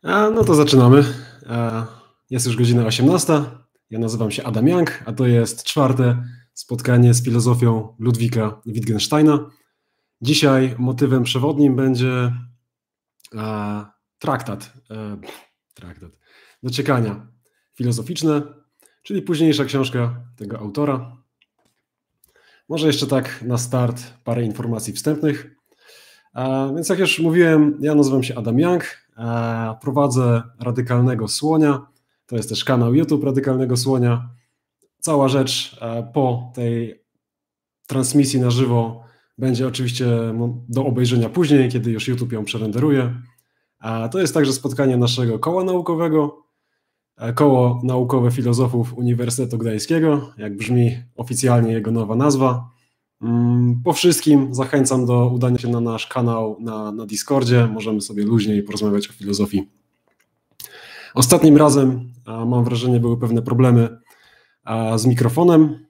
No to zaczynamy. Jest już godzina 18. Ja nazywam się Adam Young, a to jest czwarte spotkanie z filozofią Ludwika Wittgensteina. Dzisiaj motywem przewodnim będzie traktat Dociekania filozoficzne, czyli późniejsza książka tego autora. Może jeszcze tak na start parę informacji wstępnych. Więc jak już mówiłem, ja nazywam się Adam Young, prowadzę Radykalnego Słonia, to jest też kanał YouTube Radykalnego Słonia. Cała rzecz po tej transmisji na żywo będzie oczywiście do obejrzenia później, kiedy już YouTube ją przerenderuje. To jest także spotkanie naszego koła naukowego, Koło Naukowe Filozofów Uniwersytetu Gdańskiego, jak brzmi oficjalnie jego nowa nazwa. Po wszystkim zachęcam do udania się na nasz kanał na Discordzie. Możemy sobie luźniej porozmawiać o filozofii. Ostatnim razem, mam wrażenie, były pewne problemy z mikrofonem.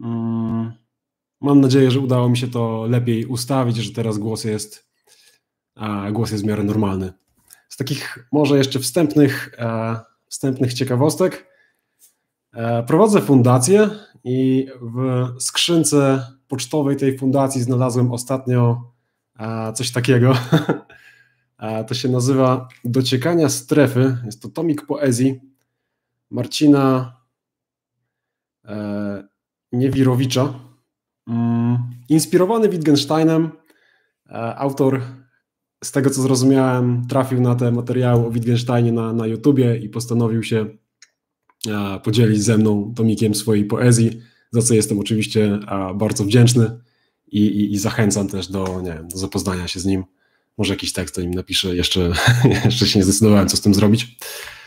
Mam nadzieję, że udało mi się to lepiej ustawić, że teraz głos jest w miarę normalny. Z takich może jeszcze wstępnych ciekawostek. Prowadzę fundację i w skrzynce pocztowej tej fundacji znalazłem ostatnio coś takiego. To się nazywa Dociekania strefy. Jest to tomik poezji Marcina Niewirowicza. Inspirowany Wittgensteinem, autor, z tego co zrozumiałem, trafił na te materiały o Wittgensteinie na YouTubie i postanowił się podzielić ze mną tomikiem swojej poezji, za co jestem oczywiście bardzo wdzięczny i zachęcam też do zapoznania się z nim. Może jakiś tekst o nim napiszę, jeszcze się nie zdecydowałem, co z tym zrobić.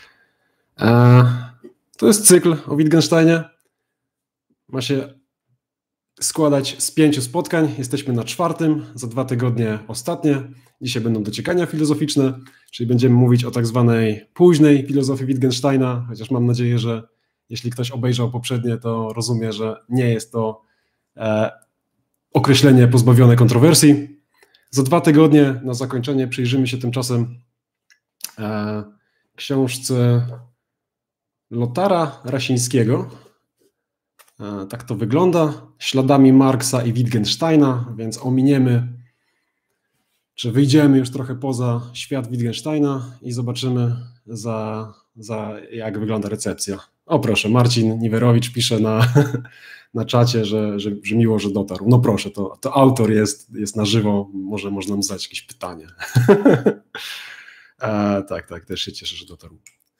To jest cykl o Wittgensteinie. Ma się składać z 5 spotkań. Jesteśmy na 4. Za 2 tygodnie ostatnie. Dzisiaj będą dociekania filozoficzne, czyli będziemy mówić o tak zwanej późnej filozofii Wittgensteina, chociaż mam nadzieję, że jeśli ktoś obejrzał poprzednie, to rozumie, że nie jest to określenie pozbawione kontrowersji. Za 2 tygodnie na zakończenie przyjrzymy się tymczasem książce Lothara Rasińskiego. Tak to wygląda. Śladami Marksa i Wittgensteina, więc ominiemy, czy wyjdziemy już trochę poza świat Wittgensteina i zobaczymy jak wygląda recepcja. O proszę, Marcin Niwerowicz pisze na czacie, że miło, że dotarł. No proszę, to autor jest na żywo, może można mu zadać jakieś pytanie. Tak, też się cieszę, że dotarł.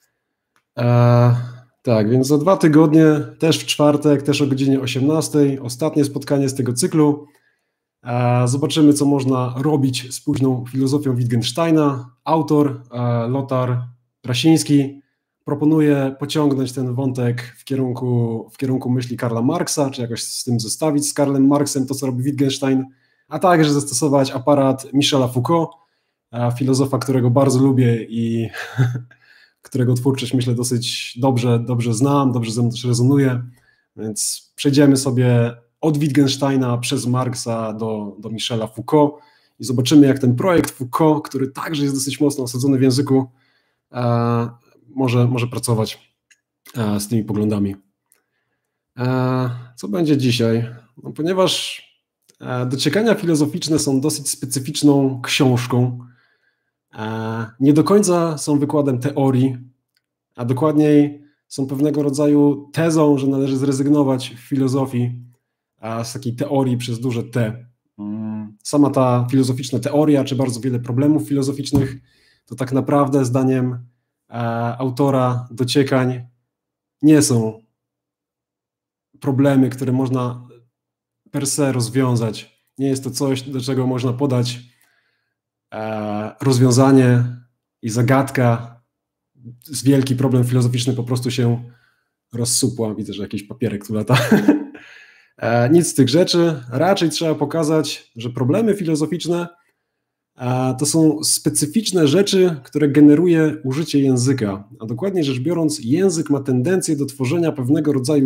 Tak, więc za 2 tygodnie, też w czwartek, też o godzinie 18, ostatnie spotkanie z tego cyklu. Zobaczymy, co można robić z późną filozofią Wittgensteina. Autor, Lothar Rasiński, proponuje pociągnąć ten wątek w kierunku myśli Karla Marksa, czy jakoś z tym zestawić z Karlem Marksem to, co robi Wittgenstein, a także zastosować aparat Michela Foucault, filozofa, którego bardzo lubię i którego twórczość, myślę, dosyć dobrze znam, dobrze ze mną też rezonuje, więc przejdziemy sobie od Wittgensteina przez Marksa do Michela Foucault i zobaczymy, jak ten projekt Foucault, który także jest dosyć mocno osadzony w języku, może pracować z tymi poglądami. Co będzie dzisiaj? No, ponieważ dociekania filozoficzne są dosyć specyficzną książką, nie do końca są wykładem teorii, a dokładniej są pewnego rodzaju tezą, że należy zrezygnować w filozofii z takiej teorii przez duże T. Sama ta filozoficzna teoria, czy bardzo wiele problemów filozoficznych, to tak naprawdę zdaniem autora dociekań nie są problemy, które można per se rozwiązać. Nie jest to coś, do czego można podać rozwiązanie i zagadka. Wielki problem filozoficzny po prostu się rozsupła. Widzę, że jakiś papierek tu lata. Nic z tych rzeczy. Raczej trzeba pokazać, że problemy filozoficzne to są specyficzne rzeczy, które generuje użycie języka. A dokładnie rzecz biorąc, język ma tendencję do tworzenia pewnego rodzaju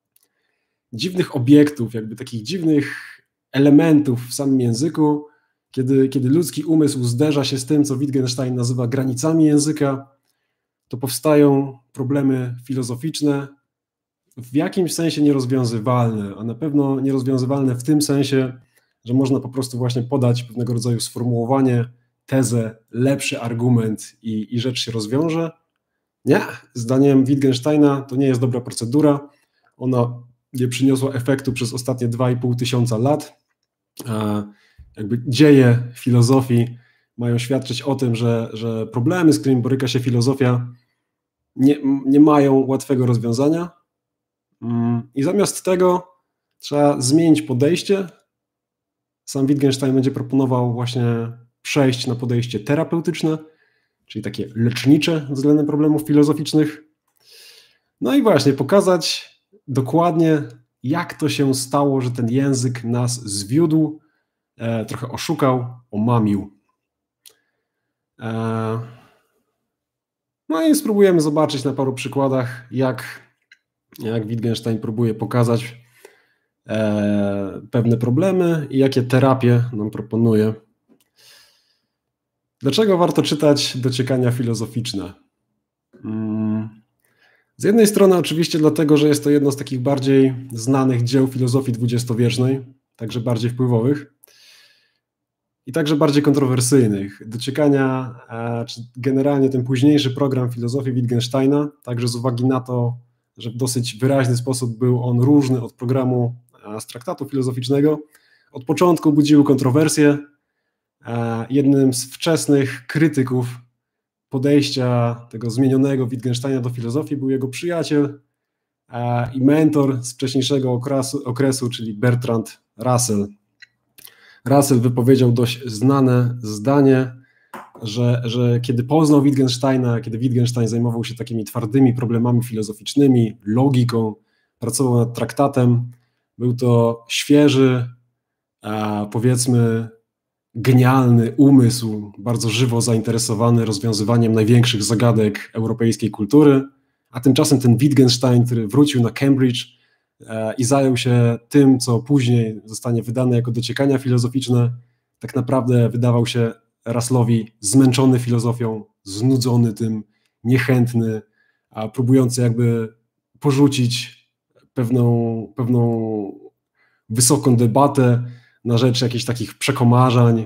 dziwnych obiektów, jakby takich dziwnych elementów w samym języku, kiedy ludzki umysł zderza się z tym, co Wittgenstein nazywa granicami języka, to powstają problemy filozoficzne, w jakimś sensie nierozwiązywalne, a na pewno nierozwiązywalne w tym sensie, że można po prostu właśnie podać pewnego rodzaju sformułowanie, tezę, lepszy argument i rzecz się rozwiąże. Nie, zdaniem Wittgensteina to nie jest dobra procedura. Ona nie przyniosła efektu przez ostatnie 2,5 tysiąca lat. Jakby dzieje filozofii mają świadczyć o tym, że problemy, z którymi boryka się filozofia, nie mają łatwego rozwiązania. I zamiast tego trzeba zmienić podejście. Sam Wittgenstein będzie proponował właśnie przejść na podejście terapeutyczne, czyli takie lecznicze względem problemów filozoficznych. No i właśnie pokazać dokładnie, jak to się stało, że ten język nas zwiódł, trochę oszukał, omamił. No i spróbujemy zobaczyć na paru przykładach, jak Wittgenstein próbuje pokazać pewne problemy i jakie terapie nam proponuje. Dlaczego warto czytać dociekania filozoficzne? Z jednej strony oczywiście dlatego, że jest to jedno z takich bardziej znanych dzieł filozofii dwudziestowiecznej, także bardziej wpływowych i także bardziej kontrowersyjnych. Dociekania, czy generalnie ten późniejszy program filozofii Wittgensteina, także z uwagi na to, że w dosyć wyraźny sposób był on różny od programu z traktatu filozoficznego, od początku budziły kontrowersje. Jednym z wczesnych krytyków podejścia tego zmienionego Wittgensteina do filozofii był jego przyjaciel i mentor z wcześniejszego okresu, czyli Bertrand Russell. Russell wypowiedział dość znane zdanie, że kiedy poznał Wittgensteina, kiedy Wittgenstein zajmował się takimi twardymi problemami filozoficznymi, logiką, pracował nad traktatem, był to świeży, powiedzmy genialny umysł, bardzo żywo zainteresowany rozwiązywaniem największych zagadek europejskiej kultury, a tymczasem ten Wittgenstein, który wrócił na Cambridge i zajął się tym, co później zostanie wydane jako dociekania filozoficzne, tak naprawdę wydawał się Russellowi zmęczony filozofią, znudzony tym, niechętny, a próbujący jakby porzucić pewną wysoką debatę na rzecz jakichś takich przekomarzań,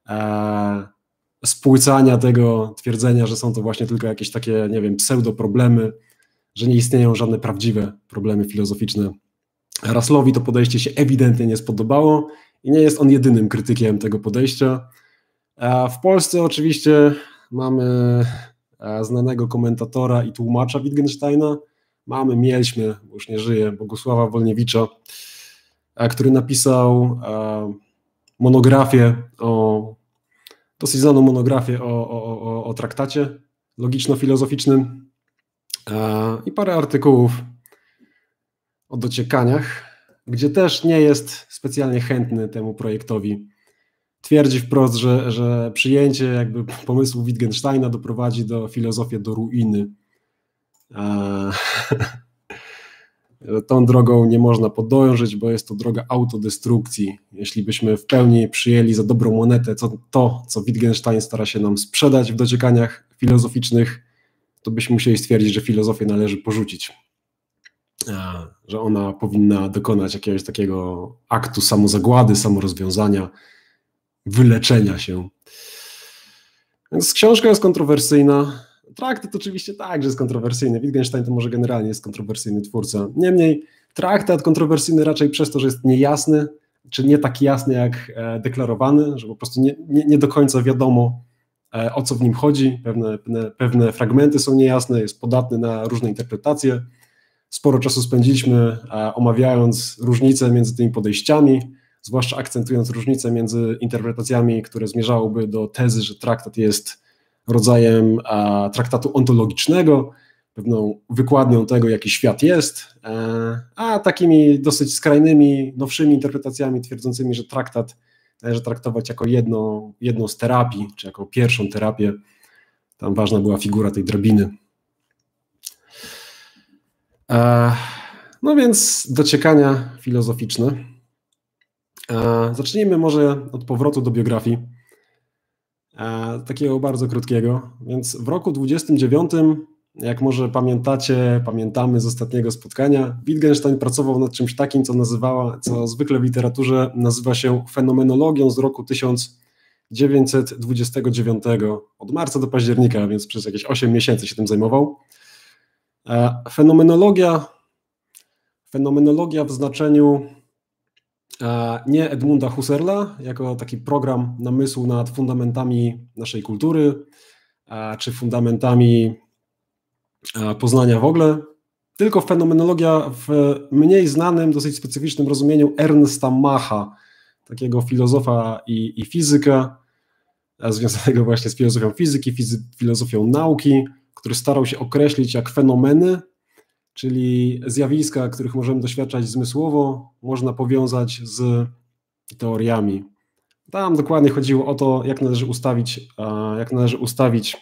spłycania tego twierdzenia, że są to właśnie tylko jakieś takie, nie wiem, pseudoproblemy, że nie istnieją żadne prawdziwe problemy filozoficzne. Russellowi to podejście się ewidentnie nie spodobało i nie jest on jedynym krytykiem tego podejścia. W Polsce oczywiście mamy znanego komentatora i tłumacza Wittgensteina, mieliśmy, bo już nie żyje, Bogusława Wolniewicza, który napisał monografię, dosyć znaną monografię o traktacie logiczno-filozoficznym i parę artykułów o dociekaniach, gdzie też nie jest specjalnie chętny temu projektowi. Twierdzi wprost, że przyjęcie jakby pomysłu Wittgensteina doprowadzi filozofię do ruiny. Tą drogą nie można podążyć, bo jest to droga autodestrukcji. Jeśli byśmy w pełni przyjęli za dobrą monetę co Wittgenstein stara się nam sprzedać w dociekaniach filozoficznych, to byśmy musieli stwierdzić, że filozofię należy porzucić. Że ona powinna dokonać jakiegoś takiego aktu samozagłady, samorozwiązania, wyleczenia się. Więc książka jest kontrowersyjna. Traktat oczywiście także jest kontrowersyjny. Wittgenstein to może generalnie jest kontrowersyjny twórca. Niemniej traktat kontrowersyjny raczej przez to, że jest niejasny, czy nie tak jasny jak deklarowany, że po prostu nie do końca wiadomo, o co w nim chodzi. Pewne fragmenty są niejasne, jest podatny na różne interpretacje. Sporo czasu spędziliśmy omawiając różnice między tymi podejściami, zwłaszcza akcentując różnice między interpretacjami, które zmierzałyby do tezy, że traktat jest rodzajem traktatu ontologicznego, pewną wykładnią tego, jaki świat jest, a takimi dosyć skrajnymi, nowszymi interpretacjami twierdzącymi, że traktat należy traktować jako jedną z terapii, czy jako pierwszą terapię. Tam ważna była figura tej drabiny. No więc dociekania filozoficzne. Zacznijmy może od powrotu do biografii. takiego bardzo krótkiego. Więc w roku 29, jak może pamiętamy z ostatniego spotkania, Wittgenstein pracował nad czymś takim, co zwykle w literaturze nazywa się fenomenologią z roku 1929, od marca do października, więc przez jakieś 8 miesięcy się tym zajmował. Fenomenologia w znaczeniu nie Edmunda Husserla, jako taki program namysłu nad fundamentami naszej kultury, czy fundamentami poznania w ogóle, tylko fenomenologia w mniej znanym, dosyć specyficznym rozumieniu Ernsta Macha, takiego filozofa i fizyka, związanego właśnie z filozofią fizyki, filozofią nauki, który starał się określić, jak fenomeny, czyli zjawiska, których możemy doświadczać zmysłowo, można powiązać z teoriami. Tam dokładnie chodziło o to, jak należy ustawić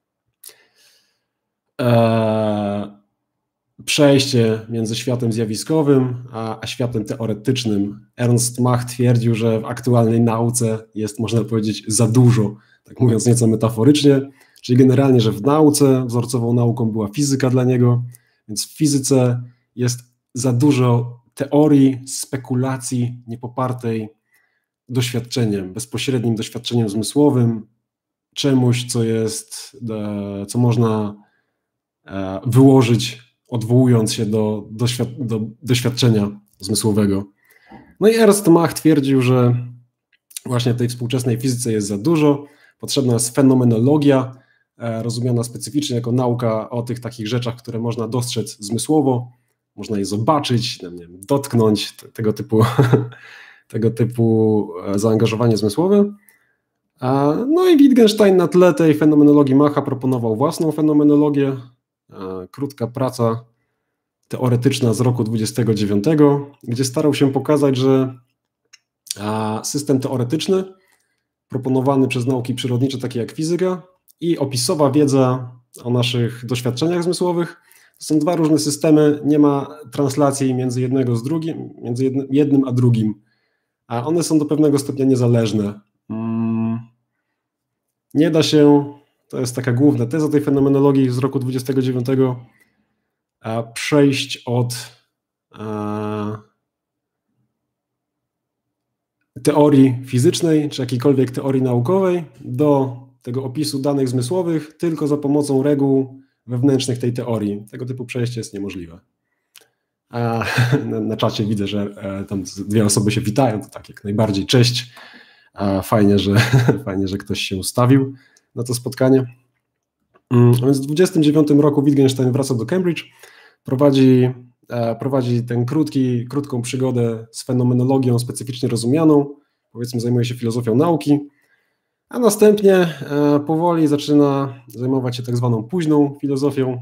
przejście między światem zjawiskowym a światem teoretycznym. Ernst Mach twierdził, że w aktualnej nauce jest, można powiedzieć, za dużo, tak mówiąc nieco metaforycznie, czyli generalnie, że w nauce, wzorcową nauką była fizyka dla niego, więc w fizyce jest za dużo teorii, spekulacji niepopartej doświadczeniem, bezpośrednim doświadczeniem zmysłowym, czemuś, co można wyłożyć, odwołując się do doświadczenia zmysłowego. No i Ernst Mach twierdził, że właśnie w tej współczesnej fizyce jest za dużo, potrzebna jest fenomenologia, rozumiana specyficznie jako nauka o tych takich rzeczach, które można dostrzec zmysłowo, można je zobaczyć, nie wiem, dotknąć, tego typu zaangażowanie zmysłowe. No i Wittgenstein na tle tej fenomenologii Macha proponował własną fenomenologię, krótka praca teoretyczna z roku 29, gdzie starał się pokazać, że system teoretyczny proponowany przez nauki przyrodnicze, takie jak fizyka, i opisowa wiedza o naszych doświadczeniach zmysłowych, to są dwa różne systemy, nie ma translacji między jednym a drugim, a one są do pewnego stopnia niezależne. Nie da się, to jest taka główna teza tej fenomenologii z roku 29, przejść od teorii fizycznej, czy jakiejkolwiek teorii naukowej do tego opisu danych zmysłowych tylko za pomocą reguł wewnętrznych tej teorii. Tego typu przejście jest niemożliwe. Na czacie widzę, że tam dwie osoby się witają, to tak jak najbardziej cześć. Fajnie, że ktoś się ustawił na to spotkanie. Więc w 29 roku Wittgenstein wraca do Cambridge, prowadzi tę krótką przygodę z fenomenologią specyficznie rozumianą, powiedzmy zajmuje się filozofią nauki, a następnie powoli zaczyna zajmować się tak zwaną późną filozofią.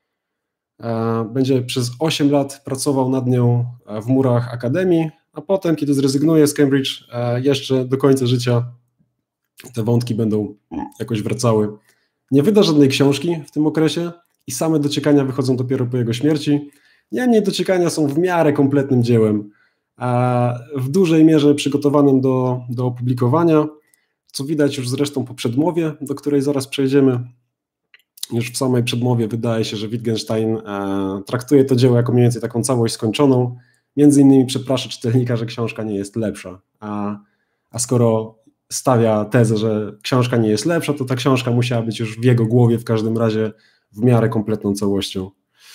Będzie przez 8 lat pracował nad nią w murach akademii, a potem, kiedy zrezygnuje z Cambridge, jeszcze do końca życia te wątki będą jakoś wracały. Nie wyda żadnej książki w tym okresie i same dociekania wychodzą dopiero po jego śmierci. Niemniej dociekania są w miarę kompletnym dziełem, a w dużej mierze przygotowanym do opublikowania, co widać już zresztą po przedmowie, do której zaraz przejdziemy. Już w samej przedmowie wydaje się, że Wittgenstein traktuje to dzieło jako mniej więcej taką całość skończoną. Między innymi przeprasza czytelnika, że książka nie jest lepsza. A skoro stawia tezę, że książka nie jest lepsza, to ta książka musiała być już w jego głowie w każdym razie w miarę kompletną całością.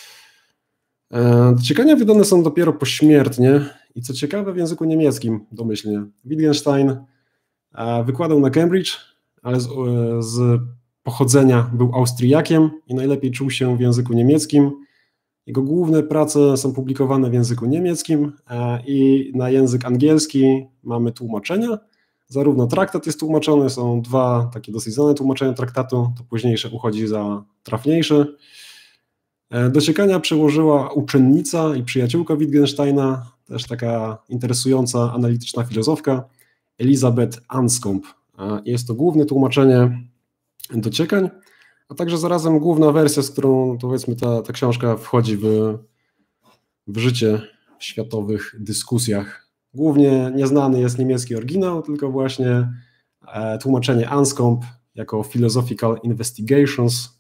Dociekania wydane są dopiero pośmiertnie i co ciekawe w języku niemieckim domyślnie. Wittgenstein wykładał na Cambridge, ale z pochodzenia był Austriakiem i najlepiej czuł się w języku niemieckim. Jego główne prace są publikowane w języku niemieckim i na język angielski mamy tłumaczenia. Zarówno traktat jest tłumaczony, są dwa takie dosyć znane tłumaczenia traktatu, to późniejsze uchodzi za trafniejsze. Dociekania przełożyła uczennica i przyjaciółka Wittgensteina, też taka interesująca, analityczna filozofka, Elisabeth Anscombe. Jest to główne tłumaczenie dociekań, a także zarazem główna wersja, z którą powiedzmy ta książka wchodzi w życie w światowych dyskusjach. Głównie nieznany jest niemiecki oryginał, tylko właśnie tłumaczenie Anscombe jako Philosophical Investigations.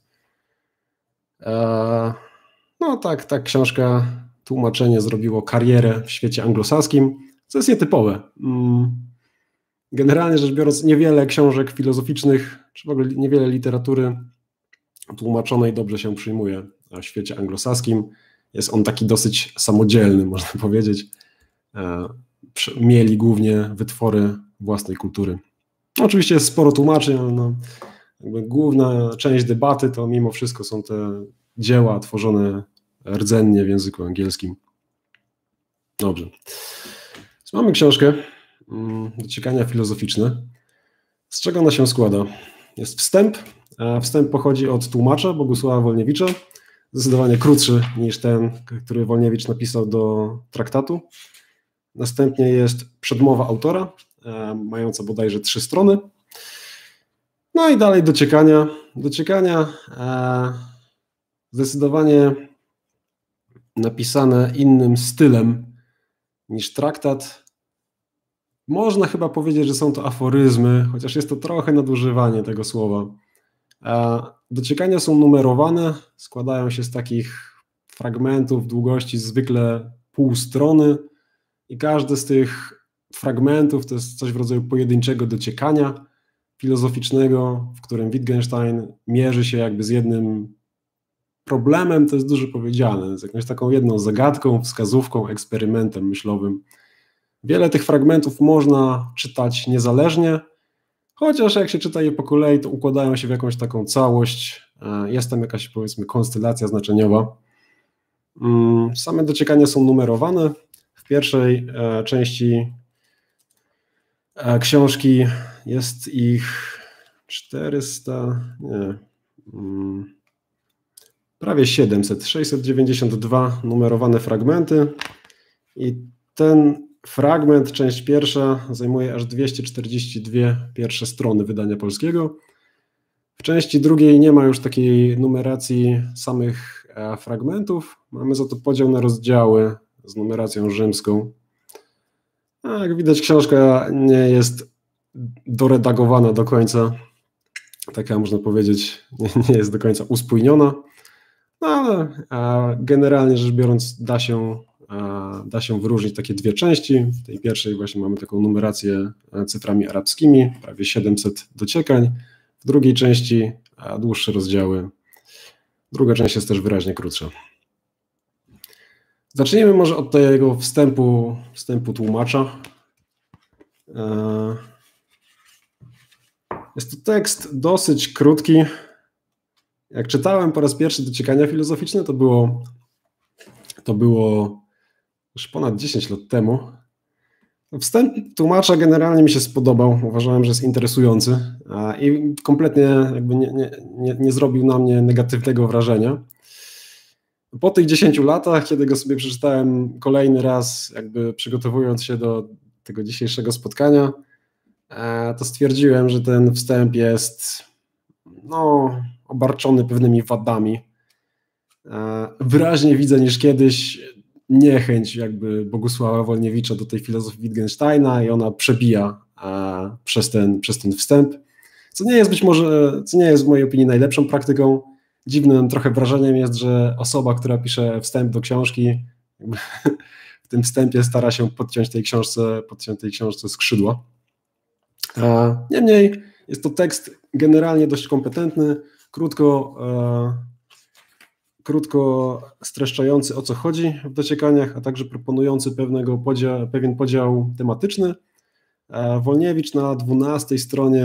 No tak, ta książka, tłumaczenie zrobiło karierę w świecie anglosaskim, co jest nietypowe. Generalnie rzecz biorąc, niewiele książek filozoficznych, czy w ogóle niewiele literatury tłumaczonej dobrze się przyjmuje w świecie anglosaskim. Jest on taki dosyć samodzielny, można powiedzieć. Mieli głównie wytwory własnej kultury. Oczywiście jest sporo tłumaczeń, ale no, jakby główna część debaty to mimo wszystko są te dzieła tworzone rdzennie w języku angielskim. Dobrze. Więc mamy książkę Dociekania filozoficzne. Z czego ona się składa? Jest wstęp. Wstęp pochodzi od tłumacza Bogusława Wolniewicza, zdecydowanie krótszy niż ten, który Wolniewicz napisał do traktatu. Następnie jest przedmowa autora, mająca bodajże 3 strony. No i dalej dociekania. Dociekania zdecydowanie napisane innym stylem niż traktat. Można chyba powiedzieć, że są to aforyzmy, chociaż jest to trochę nadużywanie tego słowa. Dociekania są numerowane, składają się z takich fragmentów długości zwykle pół strony i każdy z tych fragmentów to jest coś w rodzaju pojedynczego dociekania filozoficznego, w którym Wittgenstein mierzy się jakby z jednym problemem, to jest dużo powiedziane, z jakąś taką jedną zagadką, wskazówką, eksperymentem myślowym. Wiele tych fragmentów można czytać niezależnie, chociaż jak się czyta je po kolei, to układają się w jakąś taką całość. Jest tam jakaś, powiedzmy, konstelacja znaczeniowa. Same dociekania są numerowane. W pierwszej części książki jest ich 400, nie, prawie 700, 692 numerowane fragmenty i ten fragment, część pierwsza, zajmuje aż 242 pierwsze strony wydania polskiego. W części drugiej nie ma już takiej numeracji samych fragmentów, mamy za to podział na rozdziały z numeracją rzymską. Jak widać, książka nie jest doredagowana do końca, taka można powiedzieć, nie jest do końca uspójniona, no ale generalnie rzecz biorąc da się wyróżnić takie 2 części. W tej pierwszej właśnie mamy taką numerację cyframi arabskimi, prawie 700 dociekań. W drugiej części dłuższe rozdziały. Druga część jest też wyraźnie krótsza. Zacznijmy może od tego wstępu tłumacza. Jest to tekst dosyć krótki. Jak czytałem po raz pierwszy Dociekania filozoficzne, to było już ponad 10 lat temu. Wstęp tłumacza generalnie mi się spodobał. Uważałem, że jest interesujący i kompletnie jakby nie zrobił na mnie negatywnego wrażenia. Po tych 10 latach, kiedy go sobie przeczytałem kolejny raz, jakby przygotowując się do tego dzisiejszego spotkania, to stwierdziłem, że ten wstęp jest obarczony pewnymi wadami. Wyraźnie widzę niż kiedyś niechęć jakby Bogusława Wolniewicza do tej filozofii Wittgensteina i ona przebija przez ten wstęp, co nie jest w mojej opinii najlepszą praktyką. Dziwnym trochę wrażeniem jest, że osoba, która pisze wstęp do książki, w tym wstępie stara się podciąć tej książce skrzydła. Niemniej jest to tekst generalnie dość kompetentny, krótko streszczający, o co chodzi w dociekaniach, a także proponujący pewien podział tematyczny. Wolniewicz na 12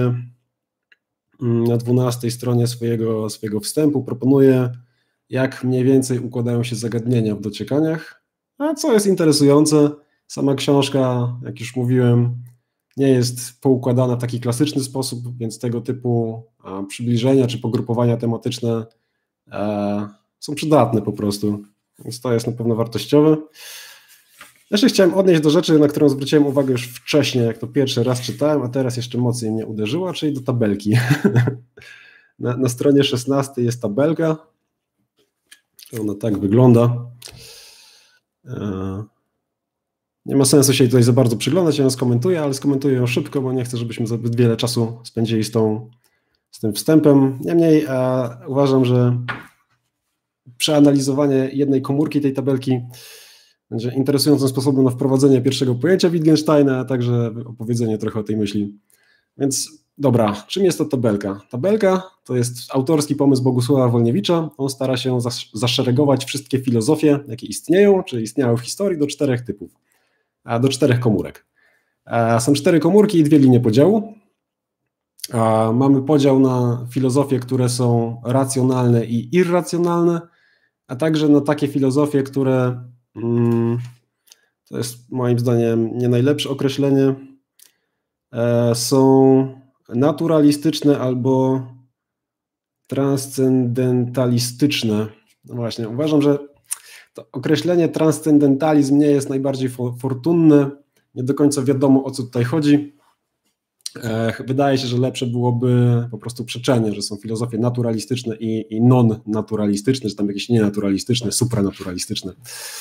stronie swojego wstępu proponuje, jak mniej więcej układają się zagadnienia w dociekaniach. A co jest interesujące, sama książka, jak już mówiłem, nie jest poukładana w taki klasyczny sposób, więc tego typu przybliżenia czy pogrupowania tematyczne są przydatne po prostu, więc to jest na pewno wartościowe. Jeszcze chciałem odnieść do rzeczy, na którą zwróciłem uwagę już wcześniej, jak to pierwszy raz czytałem, a teraz jeszcze mocniej mnie uderzyła, czyli do tabelki. Na stronie 16 jest tabelka. Ona tak wygląda. Nie ma sensu się tutaj za bardzo przyglądać, ja ją skomentuję, ale skomentuję ją szybko, bo nie chcę, żebyśmy zbyt wiele czasu spędzili z tym wstępem. Niemniej uważam, że przeanalizowanie jednej komórki tej tabelki będzie interesującym sposobem na wprowadzenie pierwszego pojęcia Wittgensteina, a także opowiedzenie trochę o tej myśli. Więc dobra, czym jest to tabelka? Tabelka to jest autorski pomysł Bogusława Wolniewicza. On stara się zaszeregować wszystkie filozofie, jakie istnieją, czy istniały w historii, do 4 typów, do 4 komórek. Są 4 komórki i 2 linie podziału. Mamy podział na filozofie, które są racjonalne i irracjonalne, a także na takie filozofie, które, to jest moim zdaniem nie najlepsze określenie, są naturalistyczne albo transcendentalistyczne. No właśnie, uważam, że to określenie transcendentalizm nie jest najbardziej fortunne, nie do końca wiadomo, o co tutaj chodzi. Wydaje się, że lepsze byłoby po prostu przeczenie, że są filozofie naturalistyczne i non-naturalistyczne, czy tam jakieś nienaturalistyczne, supranaturalistyczne.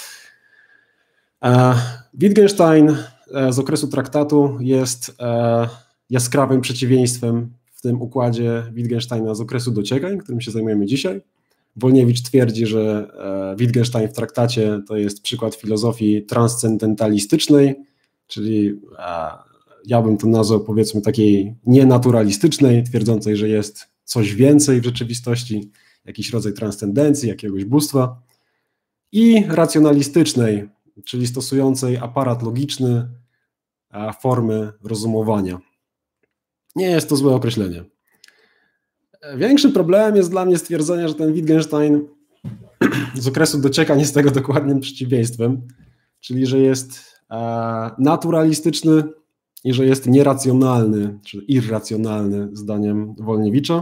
Wittgenstein z okresu traktatu jest jaskrawym przeciwieństwem w tym układzie Wittgensteina z okresu dociekań, którym się zajmujemy dzisiaj. Wolniewicz twierdzi, że Wittgenstein w traktacie to jest przykład filozofii transcendentalistycznej, czyli ja bym to nazwał, powiedzmy, takiej nienaturalistycznej, twierdzącej, że jest coś więcej w rzeczywistości, jakiś rodzaj transcendencji, jakiegoś bóstwa, i racjonalistycznej, czyli stosującej aparat logiczny, formy rozumowania. Nie jest to złe określenie. Większym problemem jest dla mnie stwierdzenie, że ten Wittgenstein z okresu dociekań jest tego dokładnym przeciwieństwem, czyli że jest naturalistyczny i że jest nieracjonalny, czy irracjonalny, zdaniem Wolniewicza.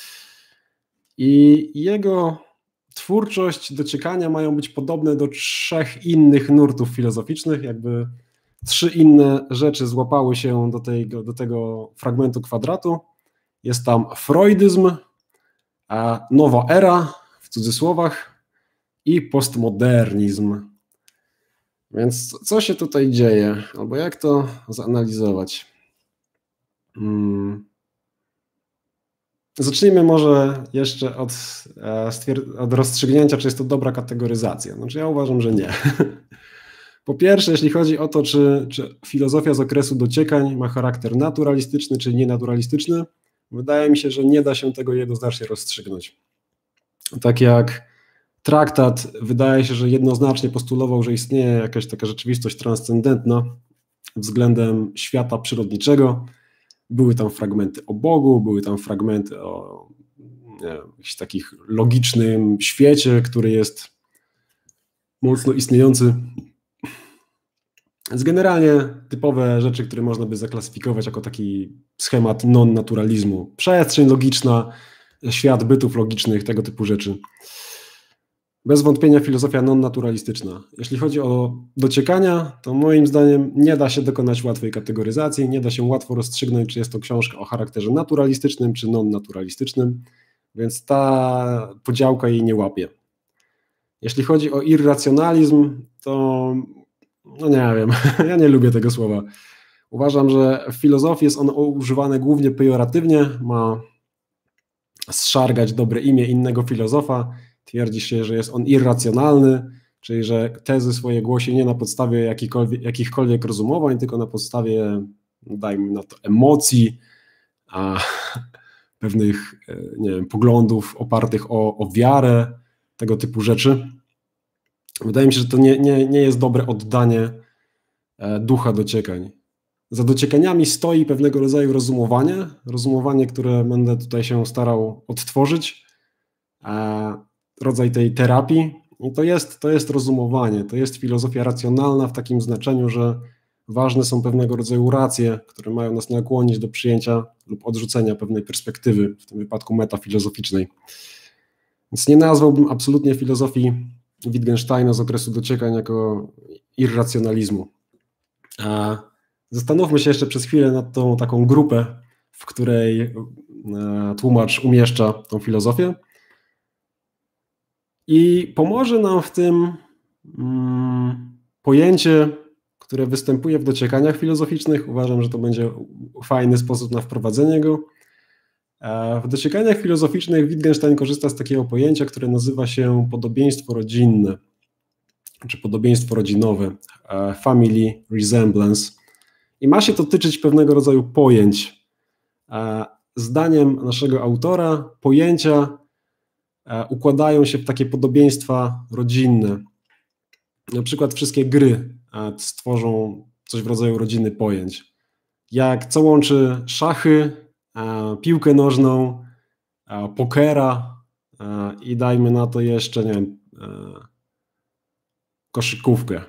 I jego twórczość, dociekania mają być podobne do 3 innych nurtów filozoficznych, jakby 3 inne rzeczy złapały się do tego fragmentu kwadratu. Jest tam freudyzm, nowa era, w cudzysłowach, i postmodernizm. Więc co się tutaj dzieje? Albo jak to zanalizować? Zacznijmy może jeszcze od rozstrzygnięcia, czy jest to dobra kategoryzacja. Znaczy ja uważam, że nie. Po pierwsze, jeśli chodzi o to, czy filozofia z okresu dociekań ma charakter naturalistyczny, czy nienaturalistyczny, wydaje mi się, że nie da się tego jednoznacznie rozstrzygnąć. Tak jak traktat wydaje się, że jednoznacznie postulował, że istnieje jakaś taka rzeczywistość transcendentna względem świata przyrodniczego. Były tam fragmenty o Bogu, były tam fragmenty o jakimś takich logicznym świecie, który jest mocno istniejący. Więc generalnie typowe rzeczy, które można by zaklasyfikować jako taki schemat non-naturalizmu. Przestrzeń logiczna, świat bytów logicznych, tego typu rzeczy. Bez wątpienia filozofia non-naturalistyczna. Jeśli chodzi o dociekania, to moim zdaniem nie da się dokonać łatwej kategoryzacji, nie da się łatwo rozstrzygnąć, czy jest to książka o charakterze naturalistycznym, czy non-naturalistycznym, więc ta podziałka jej nie łapie. Jeśli chodzi o irracjonalizm, to no nie wiem, ja nie lubię tego słowa. Uważam, że w filozofii jest ono używane głównie pejoratywnie, ma zszargać dobre imię innego filozofa. Twierdzi się, że jest on irracjonalny, czyli że tezy swoje głosi nie na podstawie jakichkolwiek rozumowań, tylko na podstawie, dajmy na to, emocji, pewnych, nie wiem, poglądów opartych o wiarę, tego typu rzeczy. Wydaje mi się, że to nie jest dobre oddanie ducha dociekań. Za dociekaniami stoi pewnego rodzaju rozumowanie, które będę tutaj się starał odtworzyć, rodzaj tej terapii. I to jest rozumowanie, to jest filozofia racjonalna w takim znaczeniu, że ważne są pewnego rodzaju racje, które mają nas nakłonić do przyjęcia lub odrzucenia pewnej perspektywy, w tym wypadku metafilozoficznej. Więc nie nazwałbym absolutnie filozofii Wittgensteina z okresu dociekań jako irracjonalizmu. Zastanówmy się jeszcze przez chwilę nad tą taką grupę, w której tłumacz umieszcza tą filozofię. I pomoże nam w tym pojęcie, które występuje w dociekaniach filozoficznych. Uważam, że to będzie fajny sposób na wprowadzenie go. W dociekaniach filozoficznych Wittgenstein korzysta z takiego pojęcia, które nazywa się podobieństwo rodzinne, czy podobieństwo rodzinowe, family resemblance. I ma się to tyczyć pewnego rodzaju pojęć. Zdaniem naszego autora pojęcia układają się w takie podobieństwa rodzinne. Na przykład wszystkie gry stworzą coś w rodzaju rodziny pojęć. Co łączy szachy, piłkę nożną, pokera i dajmy na to jeszcze, nie wiem, koszykówkę.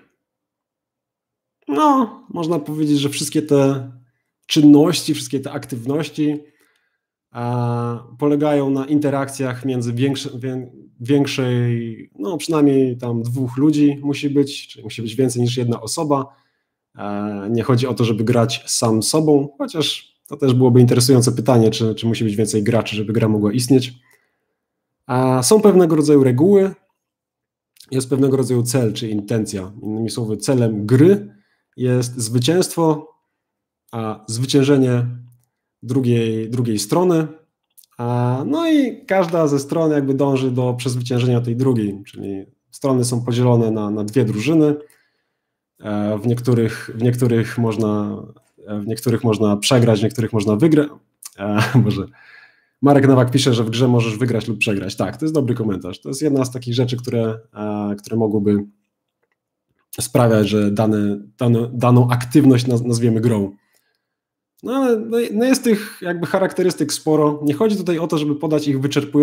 No, można powiedzieć, że wszystkie te czynności, wszystkie te aktywności polegają na interakcjach między większej, no przynajmniej tam 2 ludzi musi być, czyli musi być więcej niż jedna osoba. Nie chodzi o to, żeby grać sam sobą, chociaż to też byłoby interesujące pytanie, czy musi być więcej graczy, żeby gra mogła istnieć. Są pewnego rodzaju reguły, jest pewnego rodzaju cel, czy intencja. Innymi słowy, celem gry jest zwycięstwo, a zwyciężenie drugiej strony. No i każda ze stron jakby dąży do przezwyciężenia tej drugiej, czyli strony są podzielone na 2 drużyny. W niektórych można przegrać, w niektórych można wygrać. Boże. Marek Nowak pisze, że w grze możesz wygrać lub przegrać. Tak, to jest dobry komentarz. To jest jedna z takich rzeczy, które mogłyby sprawiać, że daną aktywność nazwiemy grą. No ale jest tych jakby charakterystyk sporo. Nie chodzi tutaj o to, żeby podać ich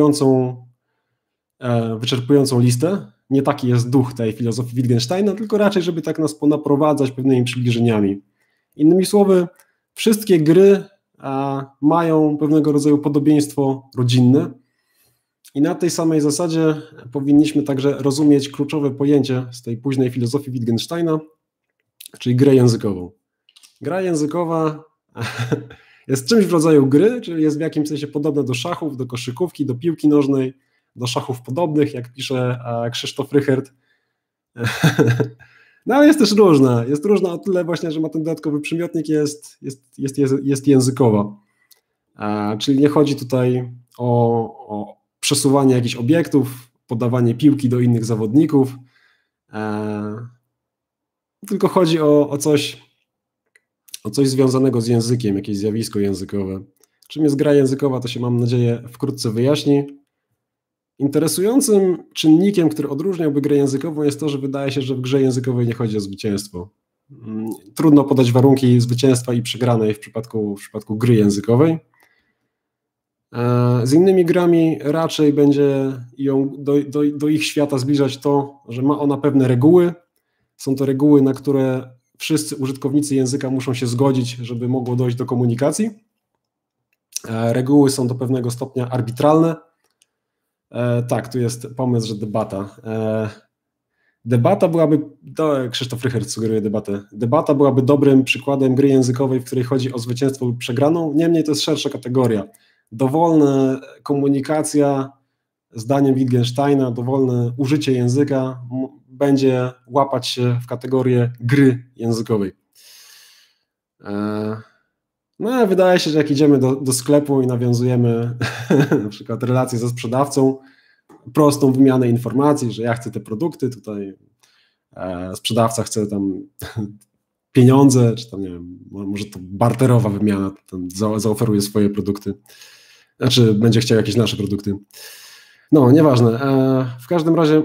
wyczerpującą listę. Nie taki jest duch tej filozofii Wittgensteina, tylko raczej, żeby tak nas naprowadzać pewnymi przybliżeniami. Innymi słowy, wszystkie gry mają pewnego rodzaju podobieństwo rodzinne i na tej samej zasadzie powinniśmy także rozumieć kluczowe pojęcie z tej późnej filozofii Wittgensteina, czyli grę językową. Gra językowa jest czymś w rodzaju gry, czyli jest w jakimś sensie podobna do szachów, do koszykówki, do piłki nożnej, do szachów podobnych, jak pisze Krzysztof Rychert. No ale jest też różna. Jest różna o tyle właśnie, że ma ten dodatkowy przymiotnik, jest językowa. Czyli nie chodzi tutaj o przesuwanie jakichś obiektów, podawanie piłki do innych zawodników, tylko chodzi o coś związanego z językiem, jakieś zjawisko językowe. Czym jest gra językowa, to się, mam nadzieję, wkrótce wyjaśni. Interesującym czynnikiem, który odróżniałby grę językową, jest to, że wydaje się, że w grze językowej nie chodzi o zwycięstwo. Trudno podać warunki zwycięstwa i przegranej w przypadku gry językowej. Z innymi grami raczej będzie ją do ich świata zbliżać to, że ma ona pewne reguły. Są to reguły, na które wszyscy użytkownicy języka muszą się zgodzić, żeby mogło dojść do komunikacji. Reguły są do pewnego stopnia arbitralne. Tak, tu jest pomysł, że debata. Debata byłaby, Krzysztof Rychert sugeruje debatę. Debata byłaby dobrym przykładem gry językowej, w której chodzi o zwycięstwo lub przegraną. Niemniej to jest szersza kategoria. Dowolna komunikacja, zdaniem Wittgensteina, dowolne użycie języka będzie łapać się w kategorię gry językowej. No a wydaje się, że jak idziemy do sklepu i nawiązujemy na przykład relację ze sprzedawcą, prostą wymianę informacji, że ja chcę te produkty, tutaj sprzedawca chce tam pieniądze, czy tam nie wiem, może to barterowa wymiana, zaoferuje swoje produkty, znaczy będzie chciał jakieś nasze produkty. No, nieważne. W każdym razie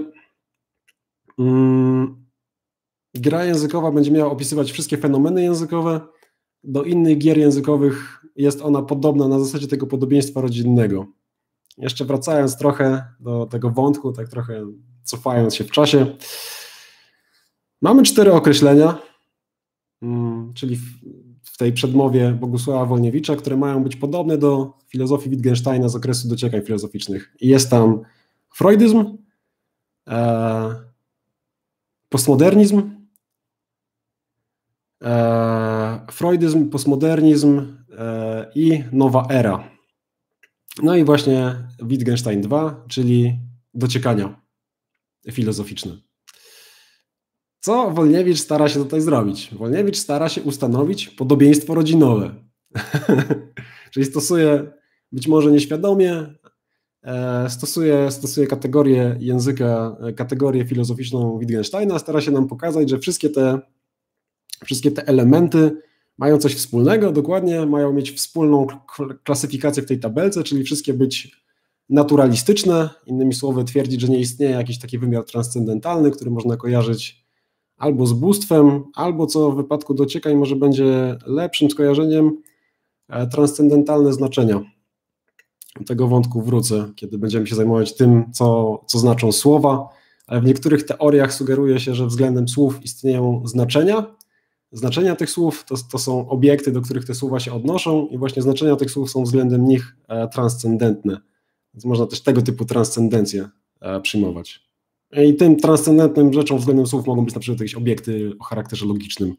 gra językowa będzie miała opisywać wszystkie fenomeny językowe. Do innych gier językowych jest ona podobna na zasadzie tego podobieństwa rodzinnego. Jeszcze wracając trochę do tego wątku, tak trochę cofając się w czasie, mamy 4 określenia, czyli w tej przedmowie Bogusława Wolniewicza, które mają być podobne do filozofii Wittgensteina z okresu dociekań filozoficznych. I jest tam freudyzm, postmodernizm, postmodernizm i nowa era. No i właśnie Wittgenstein 2, czyli dociekania filozoficzne. Co Wolniewicz stara się tutaj zrobić? Wolniewicz stara się ustanowić podobieństwo rodzinowe. Czyli stosuje, być może nieświadomie, stosuje kategorię języka, kategorię filozoficzną Wittgensteina, stara się nam pokazać, że wszystkie te elementy mają coś wspólnego, dokładnie mają mieć wspólną klasyfikację w tej tabelce, czyli wszystkie być naturalistyczne, innymi słowy twierdzić, że nie istnieje jakiś taki wymiar transcendentalny, który można kojarzyć albo z bóstwem, albo co w wypadku dociekań może będzie lepszym skojarzeniem, transcendentalne znaczenia. Do tego wątku wrócę, kiedy będziemy się zajmować tym, co znaczą słowa, ale w niektórych teoriach sugeruje się, że względem słów istnieją znaczenia. Znaczenia tych słów to są obiekty, do których te słowa się odnoszą i właśnie znaczenia tych słów są względem nich transcendentne. Więc można też tego typu transcendencję przyjmować. I tym transcendentnym rzeczą względem słów mogą być na przykład jakieś obiekty o charakterze logicznym.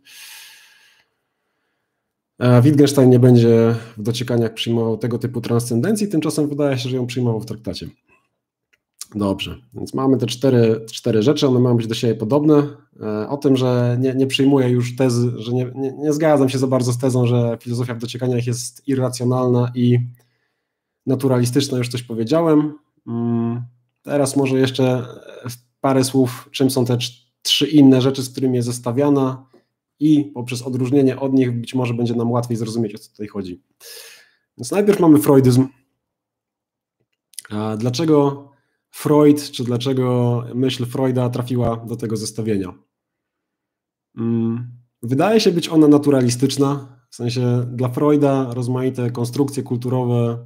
Wittgenstein nie będzie w dociekaniach przyjmował tego typu transcendencji, tymczasem wydaje się, że ją przyjmował w traktacie. Dobrze, więc mamy te cztery rzeczy, one mają być do siebie podobne. O tym, że nie przyjmuję już tezy, że nie zgadzam się za bardzo z tezą, że filozofia w dociekaniach jest irracjonalna i naturalistyczna, już coś powiedziałem. Teraz może jeszcze parę słów, czym są te trzy inne rzeczy, z którymi jest zestawiana i poprzez odróżnienie od nich być może będzie nam łatwiej zrozumieć, o co tutaj chodzi. Więc najpierw mamy freudyzm. Dlaczego Freud, czy dlaczego myśl Freuda trafiła do tego zestawienia? Wydaje się być ona naturalistyczna, w sensie dla Freuda rozmaite konstrukcje kulturowe,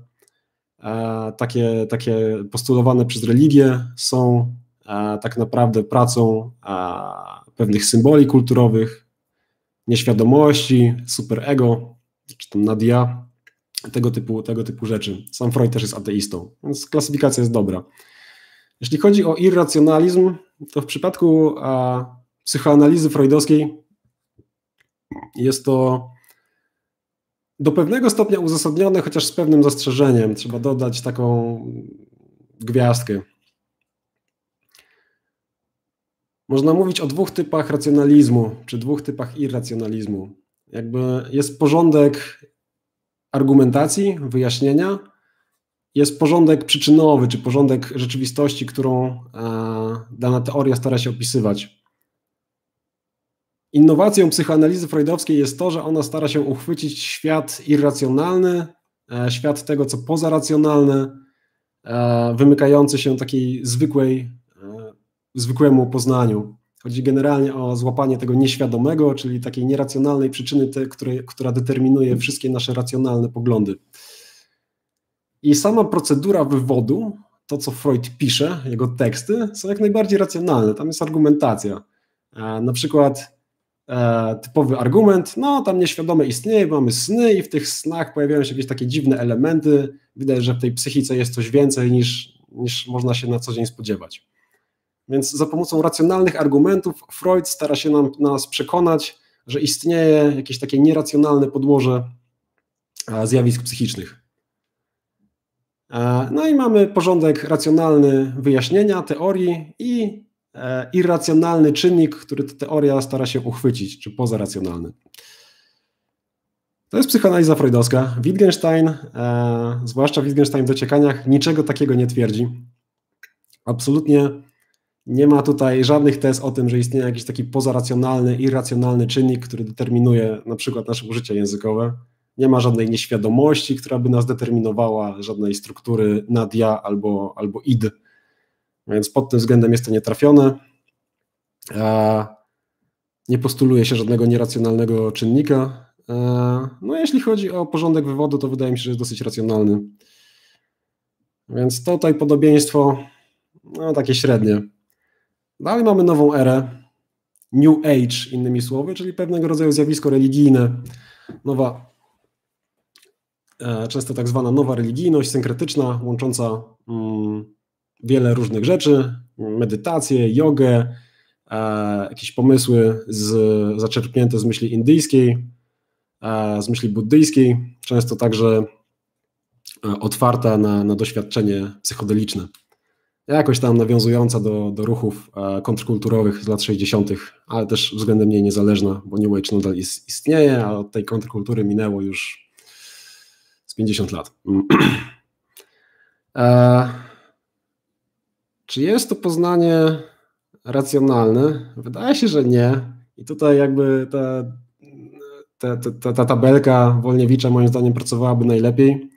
takie postulowane przez religię, są tak naprawdę pracą pewnych symboli kulturowych, nieświadomości, superego, czy tam nadia, tego typu rzeczy. Sam Freud też jest ateistą, więc klasyfikacja jest dobra. Jeśli chodzi o irracjonalizm, to w przypadku psychoanalizy freudowskiej jest to do pewnego stopnia uzasadnione, chociaż z pewnym zastrzeżeniem. Trzeba dodać taką gwiazdkę. Można mówić o dwóch typach racjonalizmu, czy dwóch typach irracjonalizmu. Jakby jest porządek argumentacji, wyjaśnienia, jest porządek przyczynowy, czy porządek rzeczywistości, którą dana teoria stara się opisywać. Innowacją psychoanalizy freudowskiej jest to, że ona stara się uchwycić świat irracjonalny, świat tego, co pozaracjonalne, wymykający się takiej zwykłemu poznaniu. Chodzi generalnie o złapanie tego nieświadomego, czyli takiej nieracjonalnej przyczyny, która determinuje wszystkie nasze racjonalne poglądy. I sama procedura wywodu, to co Freud pisze, jego teksty, są jak najbardziej racjonalne. Tam jest argumentacja. Na przykład typowy argument, no tam nieświadome istnieje, mamy sny i w tych snach pojawiają się jakieś takie dziwne elementy. Widać, że w tej psychice jest coś więcej niż można się na co dzień spodziewać. Więc za pomocą racjonalnych argumentów Freud stara się nas przekonać, że istnieje jakieś takie nieracjonalne podłoże zjawisk psychicznych. No i mamy porządek racjonalny wyjaśnienia, teorii i irracjonalny czynnik, który ta teoria stara się uchwycić, czy pozaracjonalny. To jest psychoanaliza freudowska. Wittgenstein, zwłaszcza Wittgenstein w dociekaniach, niczego takiego nie twierdzi. Absolutnie nie ma tutaj żadnych tez o tym, że istnieje jakiś taki pozaracjonalny, irracjonalny czynnik, który determinuje na przykład nasze użycie językowe. Nie ma żadnej nieświadomości, która by nas determinowała, żadnej struktury nadia albo id. Więc pod tym względem jest to nietrafione. Nie postuluje się żadnego nieracjonalnego czynnika. No jeśli chodzi o porządek wywodu, to wydaje mi się, że jest dosyć racjonalny. Więc tutaj podobieństwo, no takie średnie. Dalej mamy nową erę, New Age innymi słowy, czyli pewnego rodzaju zjawisko religijne, często tak zwana nowa religijność synkretyczna, łącząca wiele różnych rzeczy, medytację, jogę, jakieś pomysły zaczerpnięte z myśli indyjskiej, z myśli buddyjskiej, często także otwarta na doświadczenie psychodeliczne. jakoś tam nawiązująca do ruchów kontrkulturowych z lat 60., ale też względem niej niezależna, bo New Age nadal istnieje, a od tej kontrkultury minęło już z 50 lat. Czy jest to poznanie racjonalne? Wydaje się, że nie. I tutaj jakby ta tabelka Wolniewicza moim zdaniem pracowałaby najlepiej.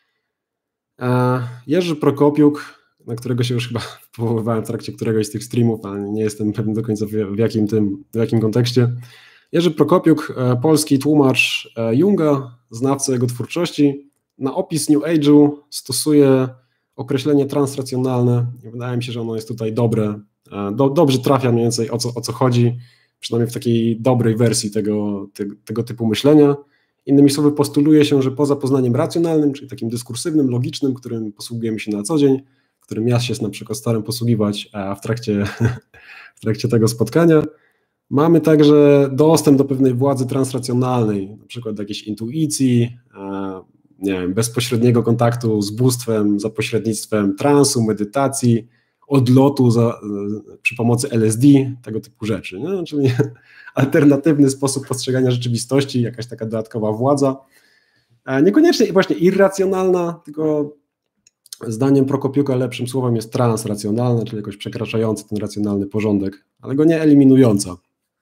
Jerzy Prokopiuk, na którego się już chyba powoływałem w trakcie któregoś z tych streamów, ale nie jestem pewny do końca w jakim kontekście. Jerzy Prokopiuk, polski tłumacz Junga, znawca jego twórczości, na opis New Age'u stosuje określenie transracjonalne. Wydaje mi się, że ono jest tutaj dobre. Dobrze trafia mniej więcej o co chodzi, przynajmniej w takiej dobrej wersji tego typu myślenia. Innymi słowy, postuluje się, że poza poznaniem racjonalnym, czyli takim dyskursywnym, logicznym, którym posługujemy się na co dzień, którym ja się na przykład staram posługiwać w trakcie tego spotkania, mamy także dostęp do pewnej władzy transracjonalnej, na przykład do jakiejś intuicji, nie wiem, bezpośredniego kontaktu z bóstwem za pośrednictwem transu, medytacji, odlotu przy pomocy LSD, tego typu rzeczy. Nie? Czyli alternatywny sposób postrzegania rzeczywistości, jakaś taka dodatkowa władza. Niekoniecznie właśnie irracjonalna, tylko zdaniem Prokopiuka lepszym słowem jest transracjonalna, czyli jakoś przekraczająca ten racjonalny porządek, ale go nie eliminująca.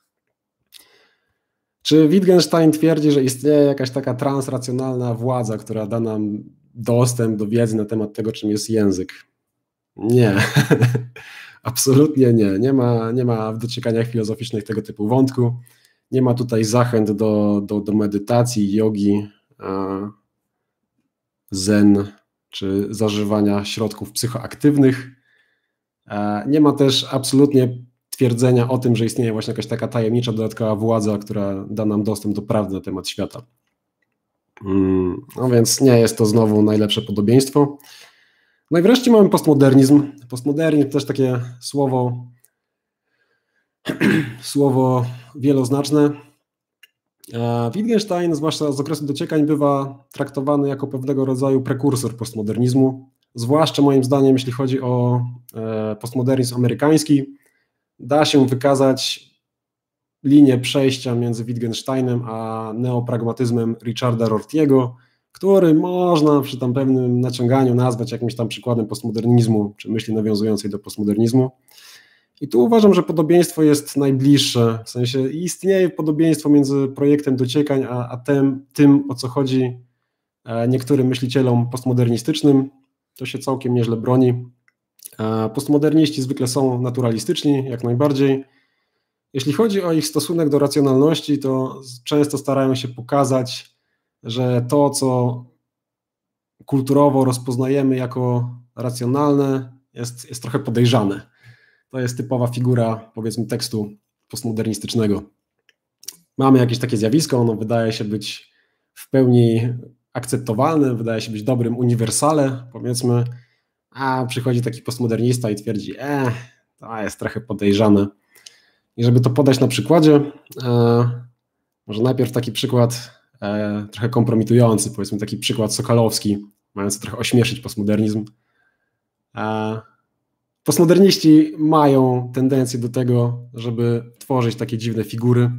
Czy Wittgenstein twierdzi, że istnieje jakaś taka transracjonalna władza, która da nam dostęp do wiedzy na temat tego, czym jest język? Nie, absolutnie nie. Nie ma w dociekaniach filozoficznych tego typu wątku. Nie ma tutaj zachęt do medytacji, jogi, zen czy zażywania środków psychoaktywnych. Nie ma też absolutnie twierdzenia o tym, że istnieje właśnie jakaś taka tajemnicza, dodatkowa władza, która da nam dostęp do prawdy na temat świata. No więc nie jest to znowu najlepsze podobieństwo. No i wreszcie mamy postmodernizm. Postmodernizm to też takie słowo wieloznaczne. Wittgenstein, zwłaszcza z okresu dociekań, bywa traktowany jako pewnego rodzaju prekursor postmodernizmu, zwłaszcza moim zdaniem, jeśli chodzi o postmodernizm amerykański. Da się wykazać linię przejścia między Wittgensteinem a neopragmatyzmem Richarda Rorty'ego, który można przy tam pewnym naciąganiu nazwać jakimś tam przykładem postmodernizmu, czy myśli nawiązującej do postmodernizmu. I tu uważam, że podobieństwo jest najbliższe, w sensie istnieje podobieństwo między projektem dociekań a tym, o co chodzi niektórym myślicielom postmodernistycznym. To się całkiem nieźle broni. Postmoderniści zwykle są naturalistyczni, jak najbardziej. Jeśli chodzi o ich stosunek do racjonalności, to często starają się pokazać, że to, co kulturowo rozpoznajemy jako racjonalne, jest trochę podejrzane. To jest typowa figura, powiedzmy, tekstu postmodernistycznego. Mamy jakieś takie zjawisko, ono wydaje się być w pełni akceptowalne, wydaje się być dobrym uniwersale, powiedzmy, a przychodzi taki postmodernista i twierdzi, to jest trochę podejrzane. I żeby to podać na przykładzie, może najpierw taki przykład trochę kompromitujący, powiedzmy taki przykład sokalowski, mający trochę ośmieszyć postmodernizm. Postmoderniści mają tendencję do tego, żeby tworzyć takie dziwne figury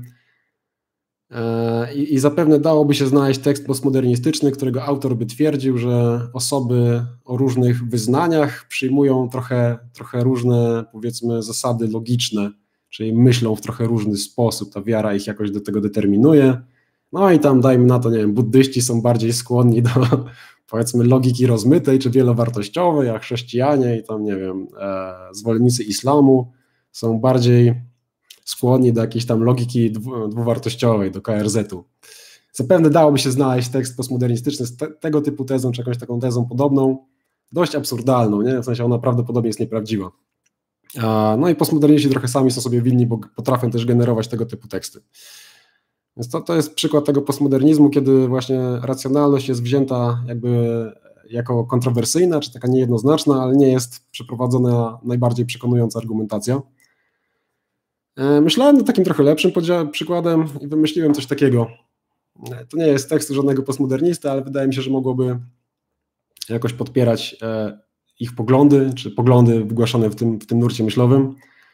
i zapewne dałoby się znaleźć tekst postmodernistyczny, którego autor by twierdził, że osoby o różnych wyznaniach przyjmują trochę różne, powiedzmy, zasady logiczne, czyli myślą w trochę różny sposób, ta wiara ich jakoś do tego determinuje. No i tam, dajmy na to, nie wiem, buddyści są bardziej skłonni do, powiedzmy, logiki rozmytej czy wielowartościowej, a chrześcijanie i tam, nie wiem, zwolennicy islamu są bardziej skłonni do jakiejś tam logiki dwuwartościowej, do KRZ-u. Zapewne dałoby się znaleźć tekst postmodernistyczny z tego typu tezą, czy jakąś taką tezą podobną, dość absurdalną, nie? W sensie ona prawdopodobnie jest nieprawdziwa. No i postmoderniści trochę sami są sobie winni, bo potrafią też generować tego typu teksty. Więc to jest przykład tego postmodernizmu, kiedy właśnie racjonalność jest wzięta jakby jako kontrowersyjna, czy taka niejednoznaczna, ale nie jest przeprowadzona najbardziej przekonująca argumentacja. Myślałem nad takim trochę lepszym przykładem i wymyśliłem coś takiego. To nie jest tekst żadnego postmodernisty, ale wydaje mi się, że mogłoby jakoś podpierać ich poglądy, czy poglądy wygłaszane w tym nurcie myślowym.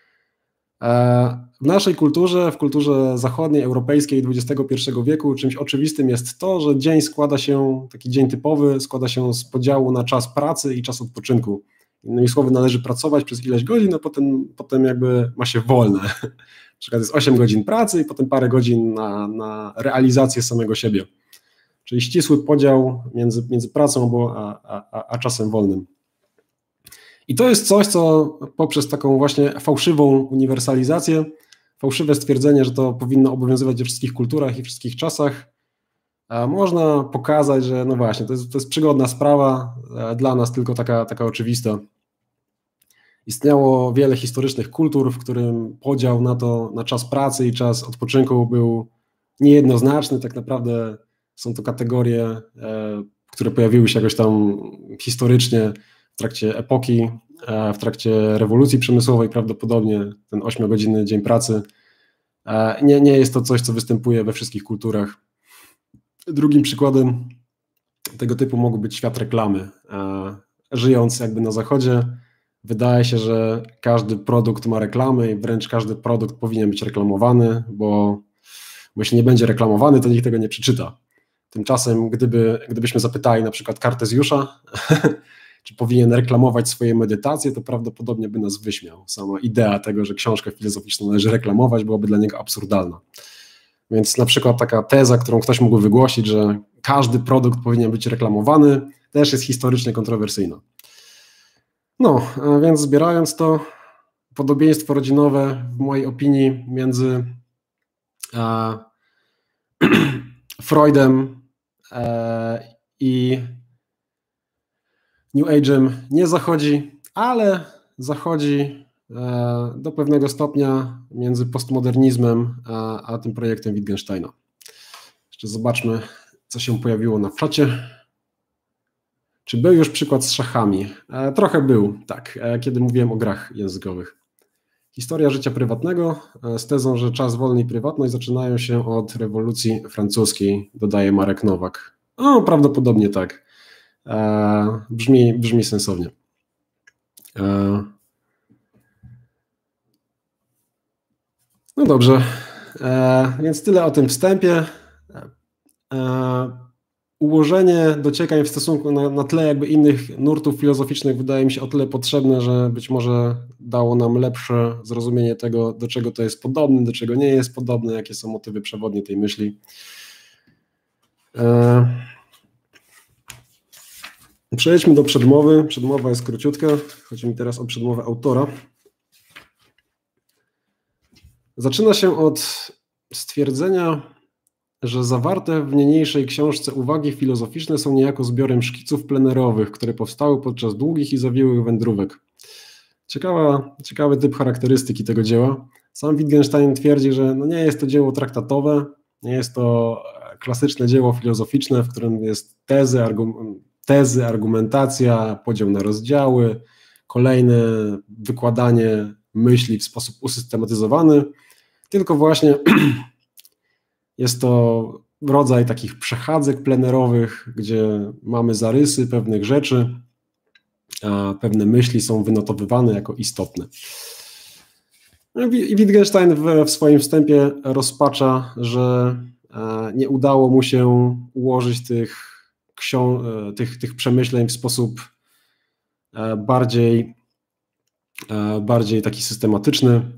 W naszej kulturze, w kulturze zachodniej, europejskiej XXI wieku czymś oczywistym jest to, że dzień składa się, taki dzień typowy, składa się z podziału na czas pracy i czas odpoczynku. Innymi słowy, należy pracować przez ileś godzin, a potem jakby ma się wolne. Na przykład jest 8 godzin pracy i potem parę godzin na realizację samego siebie. Czyli ścisły podział między pracą a czasem wolnym. I to jest coś, co poprzez taką właśnie fałszywą uniwersalizację, fałszywe stwierdzenie, że to powinno obowiązywać we wszystkich kulturach i wszystkich czasach, można pokazać, że no właśnie, to jest przygodna sprawa, dla nas tylko taka oczywista. Istniało wiele historycznych kultur, w którym podział na czas pracy i czas odpoczynku był niejednoznaczny. Tak naprawdę są to kategorie, które pojawiły się jakoś tam historycznie w trakcie epoki, w trakcie rewolucji przemysłowej prawdopodobnie, ten 8-godzinny dzień pracy. Nie jest to coś, co występuje we wszystkich kulturach. Drugim przykładem tego typu mógł być świat reklamy. Żyjąc jakby na zachodzie, wydaje się, że każdy produkt ma reklamę i wręcz każdy produkt powinien być reklamowany, bo jeśli nie będzie reklamowany, to nikt tego nie przeczyta. Tymczasem, gdybyśmy zapytali na przykład Kartezjusza, czy powinien reklamować swoje medytacje, to prawdopodobnie by nas wyśmiał. Sama idea tego, że książkę filozoficzną należy reklamować, byłaby dla niego absurdalna. Więc na przykład taka teza, którą ktoś mógł wygłosić, że każdy produkt powinien być reklamowany, też jest historycznie kontrowersyjna. No, więc zbierając to, podobieństwo rodzinowe w mojej opinii między Freudem i New Age'em nie zachodzi, ale zachodzi do pewnego stopnia między postmodernizmem a tym projektem Wittgensteina. Jeszcze zobaczmy, co się pojawiło na czacie. Czy był już przykład z szachami? Trochę był, tak, kiedy mówiłem o grach językowych. Historia życia prywatnego z tezą, że czas wolny i prywatność zaczynają się od rewolucji francuskiej, dodaje Marek Nowak. Prawdopodobnie tak. Brzmi sensownie. No dobrze, więc tyle o tym wstępie. Ułożenie dociekań w stosunku na tle jakby innych nurtów filozoficznych wydaje mi się o tyle potrzebne, że być może dało nam lepsze zrozumienie tego, do czego to jest podobne, do czego nie jest podobne, jakie są motywy przewodnie tej myśli. Przejdźmy do przedmowy. Przedmowa jest króciutka. Chodzi mi teraz o przedmowę autora. Zaczyna się od stwierdzenia, że zawarte w niniejszej książce uwagi filozoficzne są niejako zbiorem szkiców plenerowych, które powstały podczas długich i zawiłych wędrówek. Ciekawy typ charakterystyki tego dzieła. Sam Wittgenstein twierdzi, że nie jest to dzieło traktatowe, nie jest to klasyczne dzieło filozoficzne, w którym jest tezy, argumentacja, podział na rozdziały, kolejne wykładanie myśli w sposób usystematyzowany, tylko właśnie jest to rodzaj takich przechadzek plenerowych, gdzie mamy zarysy pewnych rzeczy, a pewne myśli są wynotowywane jako istotne. I Wittgenstein w swoim wstępie rozpacza, że nie udało mu się ułożyć tych przemyśleń w sposób bardziej taki systematyczny.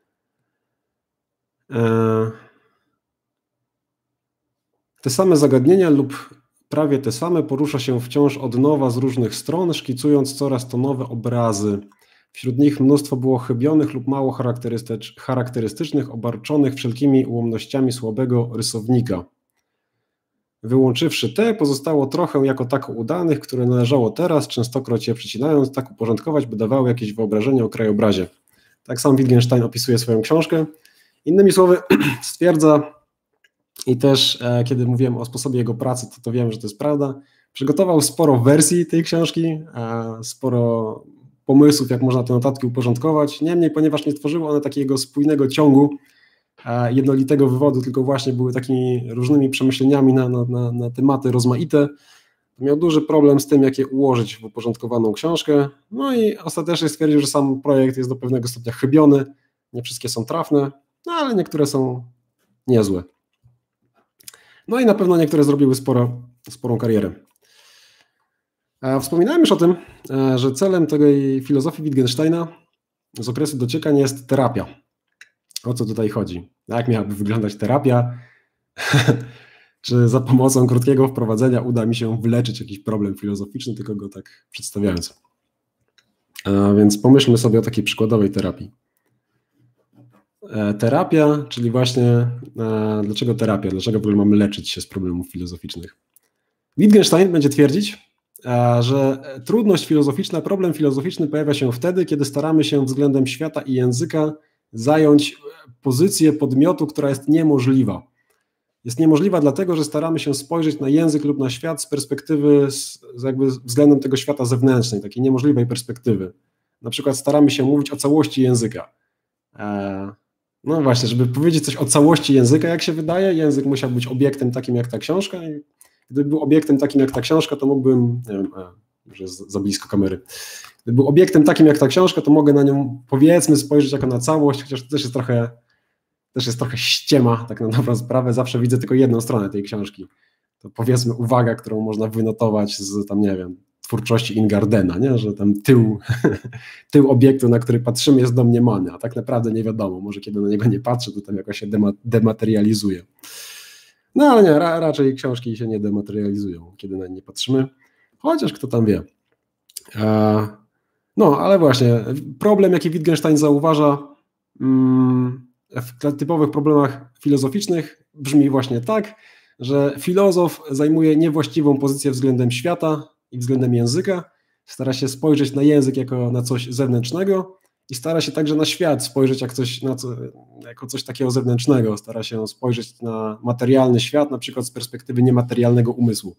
Te same zagadnienia lub prawie te same porusza się wciąż od nowa z różnych stron, szkicując coraz to nowe obrazy. Wśród nich mnóstwo było chybionych lub mało charakterystycznych, obarczonych wszelkimi ułomnościami słabego rysownika. Wyłączywszy te, pozostało trochę jako tako udanych, które należało teraz, częstokroć je przecinając, tak uporządkować, by dawały jakieś wyobrażenie o krajobrazie. Tak sam Wittgenstein opisuje swoją książkę. Innymi słowy stwierdza, i też kiedy mówiłem o sposobie jego pracy, to wiem, że to jest prawda, przygotował sporo wersji tej książki, sporo pomysłów, jak można te notatki uporządkować. Niemniej, ponieważ nie tworzyły one takiego spójnego ciągu, jednolitego wywodu, tylko właśnie były takimi różnymi przemyśleniami na tematy rozmaite, Miał duży problem z tym, jak je ułożyć w uporządkowaną książkę, no i ostatecznie stwierdził, że sam projekt jest do pewnego stopnia chybiony, nie wszystkie są trafne, no ale niektóre są niezłe. No i na pewno niektóre zrobiły sporą karierę. Wspominałem już o tym, że celem tej filozofii Wittgensteina z okresu dociekań jest terapia. O co tutaj chodzi? Jak miałaby wyglądać terapia? Czy za pomocą krótkiego wprowadzenia uda mi się wyleczyć jakiś problem filozoficzny, tylko go tak przedstawiając. Więc pomyślmy sobie o takiej przykładowej terapii. Terapia, czyli właśnie dlaczego terapia? Dlaczego w ogóle mamy leczyć się z problemów filozoficznych? Wittgenstein będzie twierdzić, że trudność filozoficzna, problem filozoficzny pojawia się wtedy, kiedy staramy się względem świata i języka zająć pozycję podmiotu, która jest niemożliwa. Jest niemożliwa dlatego, że staramy się spojrzeć na język lub na świat z perspektywy, jakby względem tego świata zewnętrznej, takiej niemożliwej perspektywy. Na przykład staramy się mówić o całości języka. No właśnie, żeby powiedzieć coś o całości języka, jak się wydaje, język musiał być obiektem takim jak ta książka. I gdyby był obiektem takim jak ta książka, to mógłbym, nie wiem, już jest za blisko kamery. Gdyby był obiektem takim jak ta książka, to mogę na nią, powiedzmy, spojrzeć jako na całość, chociaż to też jest trochę ściema, tak na dobrą sprawę. Zawsze widzę tylko jedną stronę tej książki. To powiedzmy uwaga, którą można wynotować z tam, nie wiem, twórczości Ingardena, nie? Że tam tył obiektu, na który patrzymy, jest domniemany, a tak naprawdę nie wiadomo. Może kiedy na niego nie patrzę, to tam jakoś się dematerializuje. No ale nie, raczej książki się nie dematerializują, kiedy na nie nie patrzymy, chociaż kto tam wie. No, ale właśnie, problem, jaki Wittgenstein zauważa w typowych problemach filozoficznych, brzmi właśnie tak, że filozof zajmuje niewłaściwą pozycję względem świata i względem języka, stara się spojrzeć na język jako na coś zewnętrznego i stara się także na świat spojrzeć jako coś takiego zewnętrznego, stara się spojrzeć na materialny świat, na przykład z perspektywy niematerialnego umysłu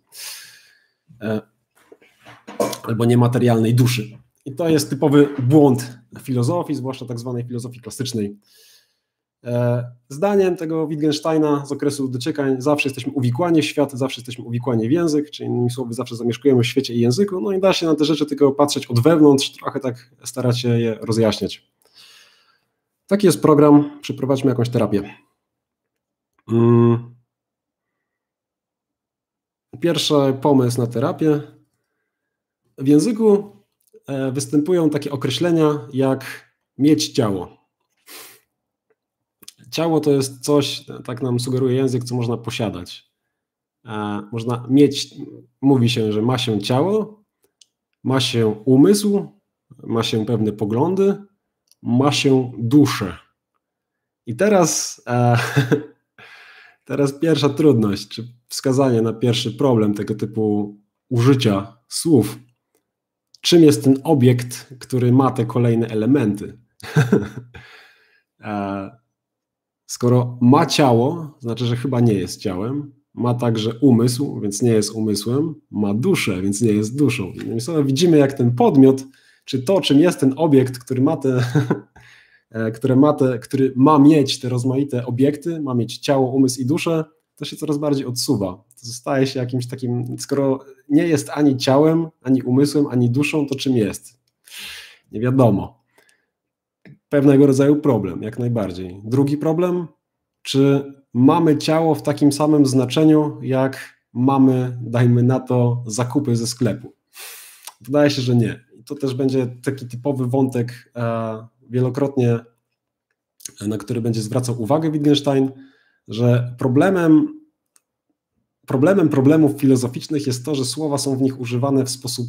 albo niematerialnej duszy. I to jest typowy błąd filozofii, zwłaszcza tak zwanej filozofii klasycznej. Zdaniem tego Wittgensteina z okresu dociekań zawsze jesteśmy uwikłani w świat, zawsze jesteśmy uwikłani w język, czyli innymi słowy zawsze zamieszkujemy w świecie i języku, no i da się na te rzeczy tylko patrzeć od wewnątrz, trochę tak starać się je rozjaśniać. Taki jest program, przeprowadźmy jakąś terapię. Pierwszy pomysł na terapię. W języku występują takie określenia jak mieć ciało. Ciało to jest coś, tak nam sugeruje język, co można posiadać. Można mieć, mówi się, że ma się ciało, ma się umysł, ma się pewne poglądy, ma się duszę. I teraz pierwsza trudność, czy wskazanie na pierwszy problem tego typu użycia słów. Czym jest ten obiekt, który ma te kolejne elementy? Skoro ma ciało, znaczy, że chyba nie jest ciałem, ma także umysł, więc nie jest umysłem, ma duszę, więc nie jest duszą. Innymi słowy, widzimy, jak ten podmiot, czy to, czym jest ten obiekt, który ma mieć te rozmaite obiekty, ma mieć ciało, umysł i duszę, to się coraz bardziej odsuwa. To staje się jakimś takim, skoro nie jest ani ciałem, ani umysłem, ani duszą, to czym jest? Nie wiadomo. Pewnego rodzaju problem, jak najbardziej. Drugi problem, czy mamy ciało w takim samym znaczeniu, jak mamy, dajmy na to, zakupy ze sklepu? Wydaje się, że nie. I to też będzie taki typowy wątek wielokrotnie, na który będzie zwracał uwagę Wittgenstein, że problemów filozoficznych jest to, że słowa są w nich używane w sposób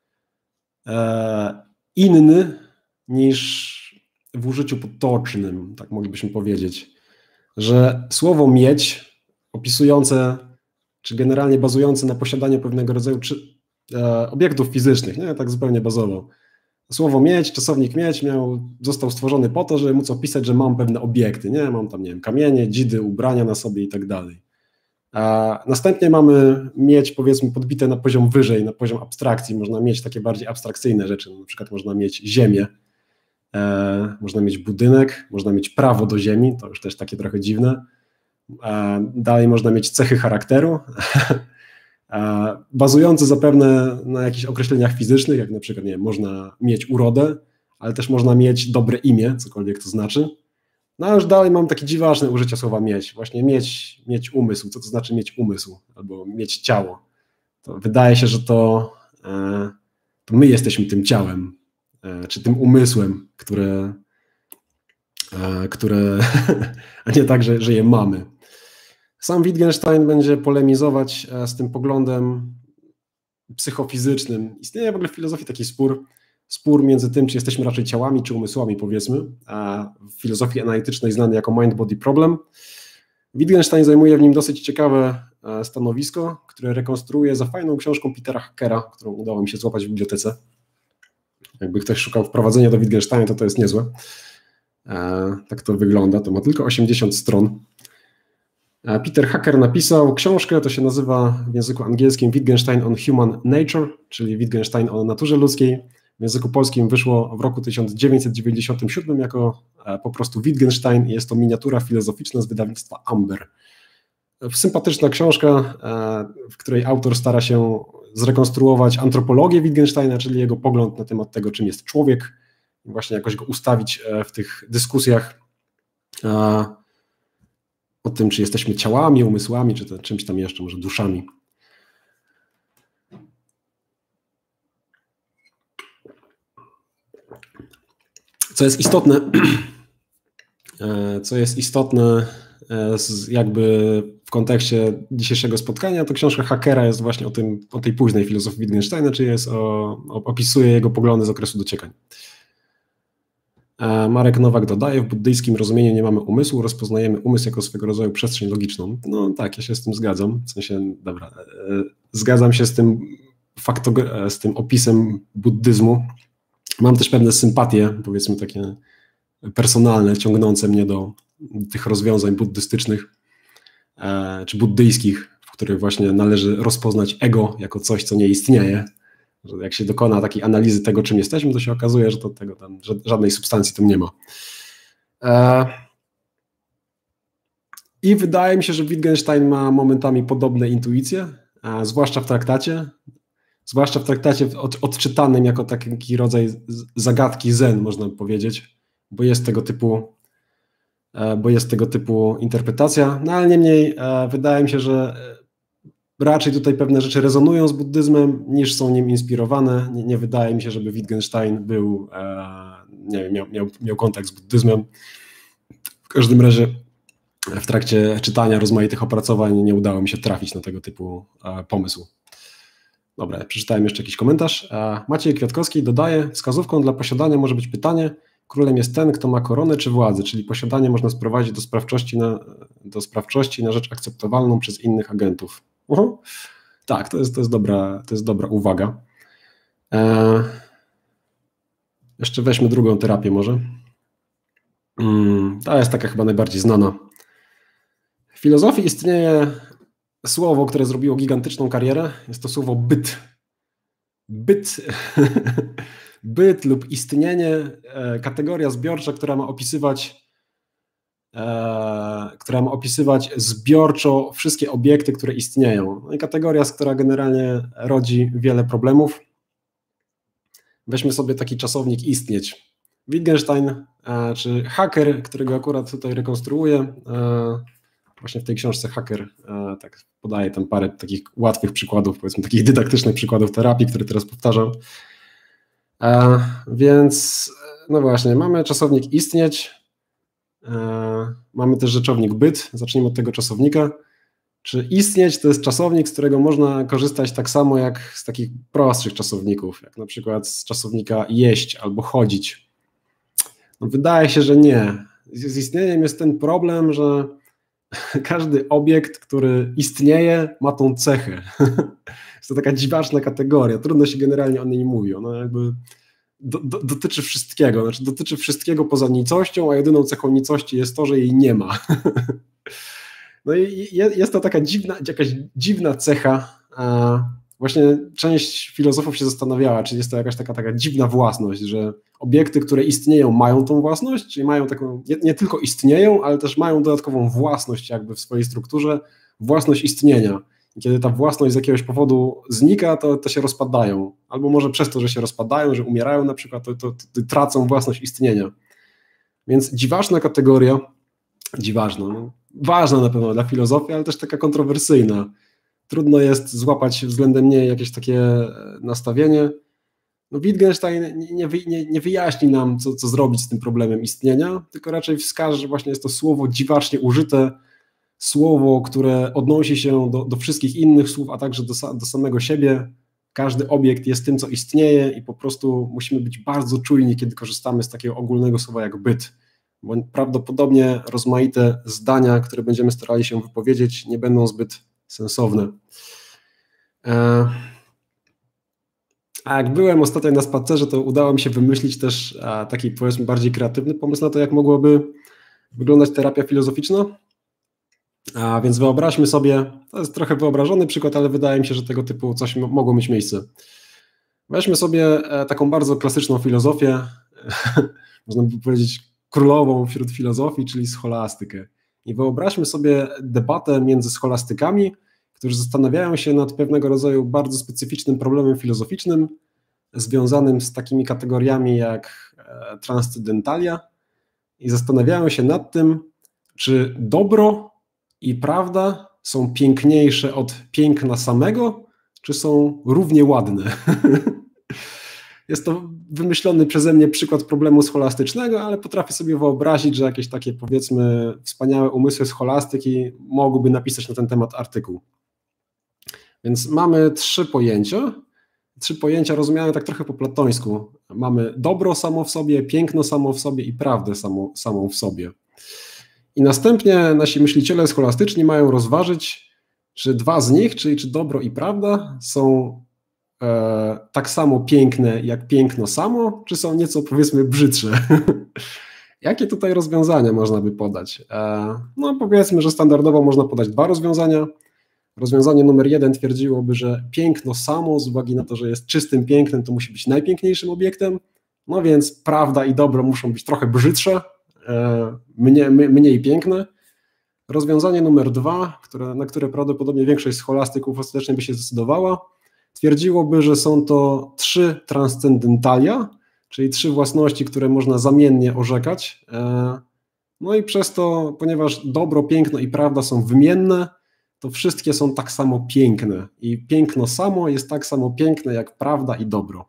inny niż w użyciu potocznym, tak moglibyśmy powiedzieć, że słowo mieć, opisujące, czy generalnie bazujące na posiadaniu pewnego rodzaju obiektów fizycznych, nie, tak zupełnie bazowo. Słowo mieć, czasownik mieć został stworzony po to, żeby móc opisać, że mam pewne obiekty, nie, mam tam, nie wiem, kamienie, dzidy, ubrania na sobie i tak dalej. A następnie mamy mieć, powiedzmy, podbite na poziom wyżej, na poziom abstrakcji, można mieć takie bardziej abstrakcyjne rzeczy, na przykład można mieć ziemię, można mieć budynek, można mieć prawo do ziemi, to już też takie trochę dziwne. Dalej można mieć cechy charakteru, bazujący zapewne na jakichś określeniach fizycznych, jak na przykład, nie wiem, można mieć urodę, ale też można mieć dobre imię, cokolwiek to znaczy. No a już dalej mam takie dziwaczne użycie słowa mieć. Właśnie mieć umysł. Co to znaczy mieć umysł? Albo mieć ciało. To wydaje się, że to my jesteśmy tym ciałem, czy tym umysłem, które a nie tak, że je mamy. Sam Wittgenstein będzie polemizować z tym poglądem psychofizycznym. Istnieje w ogóle w filozofii taki spór między tym, czy jesteśmy raczej ciałami, czy umysłami, powiedzmy, a w filozofii analitycznej znany jako mind-body problem. Wittgenstein zajmuje w nim dosyć ciekawe stanowisko, które rekonstruuje za fajną książką Petera Hackera, którą udało mi się złapać w bibliotece. Jakby ktoś szukał wprowadzenia do Wittgensteina, to jest niezłe. Tak to wygląda, to ma tylko 80 stron. Peter Hacker napisał książkę, to się nazywa w języku angielskim Wittgenstein on Human Nature, czyli Wittgenstein o naturze ludzkiej. W języku polskim wyszło w roku 1997 jako po prostu Wittgenstein. Jest to miniatura filozoficzna z wydawnictwa Amber. Sympatyczna książka, w której autor stara się zrekonstruować antropologię Wittgensteina, czyli jego pogląd na temat tego, czym jest człowiek, i właśnie jakoś go ustawić w tych dyskusjach o tym, czy jesteśmy ciałami, umysłami, czy to czymś tam jeszcze, może duszami. Co jest istotne jakby w kontekście dzisiejszego spotkania, to książka Hackera jest właśnie o tej późnej filozofii Wittgensteina, czyli opisuje jego poglądy z okresu dociekań. Marek Nowak dodaje, w buddyjskim rozumieniu nie mamy umysłu, rozpoznajemy umysł jako swego rodzaju przestrzeń logiczną. No tak, ja się z tym zgadzam, w sensie, dobra, zgadzam się z tym opisem buddyzmu. Mam też pewne sympatie, powiedzmy takie personalne, ciągnące mnie do tych rozwiązań buddystycznych, czy buddyjskich, w których właśnie należy rozpoznać ego jako coś, co nie istnieje. Że jak się dokona takiej analizy tego, czym jesteśmy, to się okazuje, że tego tam żadnej substancji tam nie ma. I wydaje mi się, że Wittgenstein ma momentami podobne intuicje, zwłaszcza w traktacie odczytanym jako taki rodzaj zagadki zen, można powiedzieć, bo jest tego typu interpretacja, no ale niemniej wydaje mi się, że raczej tutaj pewne rzeczy rezonują z buddyzmem, niż są nim inspirowane. Nie wydaje mi się, żeby Wittgenstein miał kontakt z buddyzmem. W każdym razie w trakcie czytania rozmaitych opracowań nie udało mi się trafić na tego typu pomysł. Dobra, przeczytałem jeszcze jakiś komentarz. Maciej Kwiatkowski dodaje, wskazówką dla posiadania może być pytanie, królem jest ten, kto ma koronę czy władzę, czyli posiadanie można sprowadzić do sprawczości na rzecz akceptowalną przez innych agentów. Tak, to jest dobra uwaga. Jeszcze weźmy drugą terapię może. Ta jest taka chyba najbardziej znana. W filozofii istnieje słowo, które zrobiło gigantyczną karierę. Jest to słowo byt. Byt lub istnienie, kategoria zbiorcza, która ma opisywać zbiorczo wszystkie obiekty, które istnieją. No i kategoria, która generalnie rodzi wiele problemów. Weźmy sobie taki czasownik istnieć. Wittgenstein, czy Hacker, którego akurat tutaj rekonstruuję, właśnie w tej książce Hacker tak podaje tam parę takich łatwych przykładów, powiedzmy takich dydaktycznych przykładów terapii, które teraz powtarzam. Więc no właśnie, mamy czasownik istnieć, mamy też rzeczownik byt. Zacznijmy od tego czasownika. Czy istnieć to jest czasownik, z którego można korzystać tak samo jak z takich prostszych czasowników, jak na przykład z czasownika jeść albo chodzić? No wydaje się, że nie. Z istnieniem jest ten problem, że każdy obiekt, który istnieje, ma tą cechę. Jest to taka dziwaczna kategoria, trudno się generalnie o niej mówi. Ona jakby dotyczy wszystkiego, znaczy dotyczy wszystkiego poza nicością, a jedyną cechą nicości jest to, że jej nie ma. No i jest to jakaś dziwna cecha. Właśnie część filozofów się zastanawiała, czy jest to jakaś taka dziwna własność, że obiekty, które istnieją, mają tą własność, czyli mają taką, nie tylko istnieją, ale też mają dodatkową własność jakby w swojej strukturze, własność istnienia. Kiedy ta własność z jakiegoś powodu znika, to się rozpadają. Albo może przez to, że się rozpadają, że umierają na przykład, to tracą własność istnienia. Więc dziwaczna kategoria, dziwaczna, no, ważna na pewno dla filozofii, ale też taka kontrowersyjna. Trudno jest złapać względem niej jakieś takie nastawienie. No Wittgenstein nie wyjaśni nam, co zrobić z tym problemem istnienia, tylko raczej wskaże, że właśnie jest to słowo dziwacznie użyte, słowo, które odnosi się do wszystkich innych słów, a także do samego siebie. Każdy obiekt jest tym, co istnieje i po prostu musimy być bardzo czujni, kiedy korzystamy z takiego ogólnego słowa jak byt, bo prawdopodobnie rozmaite zdania, które będziemy starali się wypowiedzieć, nie będą zbyt sensowne. A jak byłem ostatnio na spacerze, to udało mi się wymyślić też taki, powiedzmy, bardziej kreatywny pomysł na to, jak mogłaby wyglądać terapia filozoficzna. A więc wyobraźmy sobie, to jest trochę wyobrażony przykład, ale wydaje mi się, że tego typu coś mogło mieć miejsce. Weźmy sobie taką bardzo klasyczną filozofię, można by powiedzieć królową wśród filozofii, czyli scholastykę. I wyobraźmy sobie debatę między scholastykami, którzy zastanawiają się nad pewnego rodzaju bardzo specyficznym problemem filozoficznym, związanym z takimi kategoriami jak transcendentalia i zastanawiają się nad tym, czy dobro i prawda są piękniejsze od piękna samego, czy są równie ładne. Jest to wymyślony przeze mnie przykład problemu scholastycznego, ale potrafię sobie wyobrazić, że jakieś takie, powiedzmy, wspaniałe umysły scholastyki mogłyby napisać na ten temat artykuł. Więc mamy trzy pojęcia rozumiane tak trochę po platońsku. Mamy dobro samo w sobie, piękno samo w sobie i prawdę samą w sobie. I następnie nasi myśliciele scholastyczni mają rozważyć, czy dwa z nich, czyli czy dobro i prawda są tak samo piękne jak piękno samo, czy są nieco, powiedzmy, brzydsze. Jakie tutaj rozwiązania można by podać? No powiedzmy, że standardowo można podać dwa rozwiązania. Rozwiązanie numer 1 twierdziłoby, że piękno samo, z uwagi na to, że jest czystym pięknem, to musi być najpiękniejszym obiektem, no więc prawda i dobro muszą być trochę brzydsze, mniej piękne. Rozwiązanie numer 2, na które prawdopodobnie większość scholastyków ostatecznie by się zdecydowała, twierdziłoby, że są to 3 transcendentalia, czyli 3 własności, które można zamiennie orzekać. No i przez to, ponieważ dobro, piękno i prawda są wymienne, to wszystkie są tak samo piękne i piękno samo jest tak samo piękne jak prawda i dobro.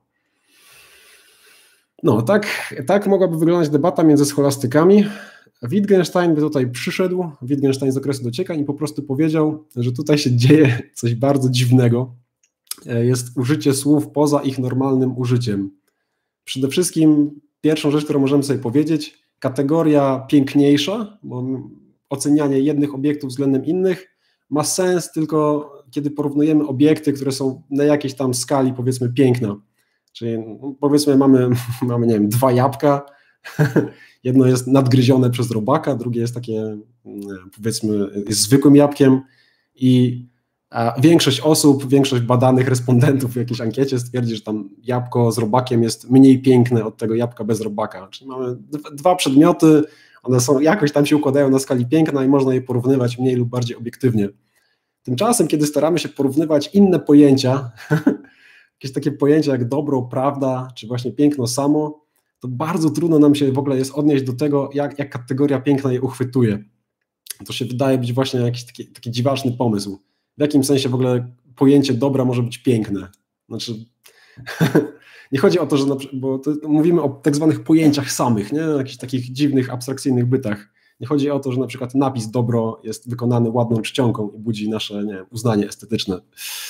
No, tak mogłaby wyglądać debata między scholastykami. Wittgenstein by tutaj przyszedł, Wittgenstein z okresu dociekań i po prostu powiedział, że tutaj się dzieje coś bardzo dziwnego. Jest użycie słów poza ich normalnym użyciem. Przede wszystkim pierwszą rzecz, którą możemy sobie powiedzieć, kategoria piękniejsza, bo ocenianie jednych obiektów względem innych ma sens tylko kiedy porównujemy obiekty, które są na jakiejś tam skali, powiedzmy, piękna. Czyli powiedzmy mamy nie wiem, 2 jabłka, jedno jest nadgryzione przez robaka, drugie jest takie, powiedzmy, jest zwykłym jabłkiem i większość badanych respondentów w jakiejś ankiecie stwierdzi, że tam jabłko z robakiem jest mniej piękne od tego jabłka bez robaka. Czyli mamy 2 przedmioty, one są jakoś tam się układają na skali piękna i można je porównywać mniej lub bardziej obiektywnie. Tymczasem, kiedy staramy się porównywać inne pojęcia, jakieś takie pojęcia jak dobro, prawda, czy właśnie piękno samo, to bardzo trudno nam się w ogóle jest odnieść do tego, jak kategoria piękna je uchwytuje. To się wydaje być właśnie jakiś taki dziwaczny pomysł. W jakim sensie w ogóle pojęcie dobra może być piękne? Znaczy, nie chodzi o to, że bo mówimy o tak zwanych pojęciach samych, nie? Jakichś takich dziwnych, abstrakcyjnych bytach. Nie chodzi o to, że na przykład napis dobro jest wykonany ładną czcionką i budzi nasze uznanie estetyczne.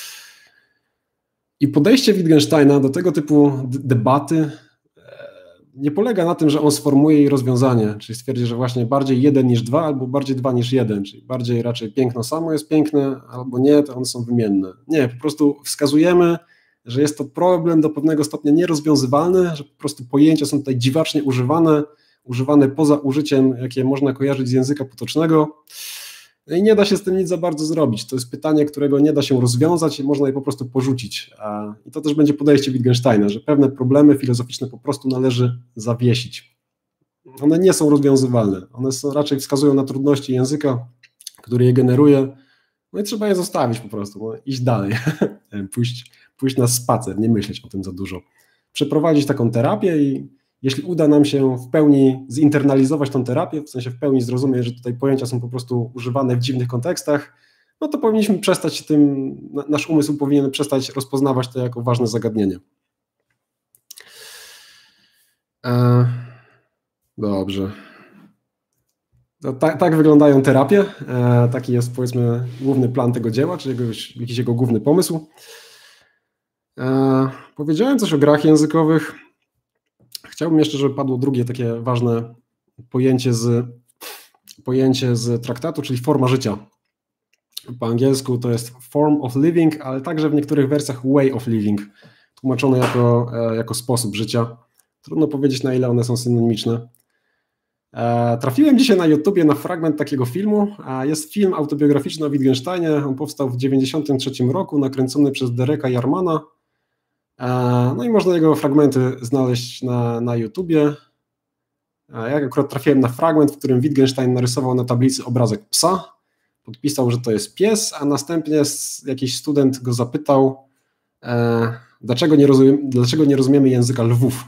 I podejście Wittgensteina do tego typu debaty nie polega na tym, że on sformułuje jej rozwiązanie, czyli stwierdzi, że właśnie bardziej 1 niż 2 albo bardziej 2 niż 1, czyli bardziej raczej piękno samo jest piękne albo nie, to one są wymienne. Nie, po prostu wskazujemy, że jest to problem do pewnego stopnia nierozwiązywalny, że po prostu pojęcia są tutaj dziwacznie używane poza użyciem, jakie można kojarzyć z języka potocznego. No i nie da się z tym nic za bardzo zrobić. To jest pytanie, którego nie da się rozwiązać i można je po prostu porzucić. I to też będzie podejście Wittgensteina, że pewne problemy filozoficzne po prostu należy zawiesić. One nie są rozwiązywalne. One raczej wskazują na trudności języka, który je generuje No i trzeba je zostawić po prostu, no, iść dalej, pójść na spacer, nie myśleć o tym za dużo. Przeprowadzić taką terapię i jeśli uda nam się w pełni zinternalizować tą terapię, w sensie w pełni zrozumieć, że tutaj pojęcia są po prostu używane w dziwnych kontekstach, no to powinniśmy przestać się tym, nasz umysł powinien przestać rozpoznawać to jako ważne zagadnienie. Dobrze. No, tak wyglądają terapie. Taki jest, powiedzmy, główny plan tego dzieła, czy jakiś jego główny pomysł. Powiedziałem coś o grach językowych. Chciałbym jeszcze, żeby padło drugie takie ważne pojęcie z traktatu, czyli forma życia. Po angielsku to jest form of living, ale także w niektórych wersjach way of living, tłumaczone jako sposób życia. Trudno powiedzieć, na ile one są synonimiczne. Trafiłem dzisiaj na YouTubie na fragment takiego filmu. Jest film autobiograficzny o Wittgensteinie. On powstał w 1993 roku, nakręcony przez Dereka Jarmana. No i można jego fragmenty znaleźć na YouTubie. Ja akurat trafiłem na fragment, w którym Wittgenstein narysował na tablicy obrazek psa. Podpisał, że to jest pies, a następnie jakiś student go zapytał, dlaczego nie rozumiemy języka lwów.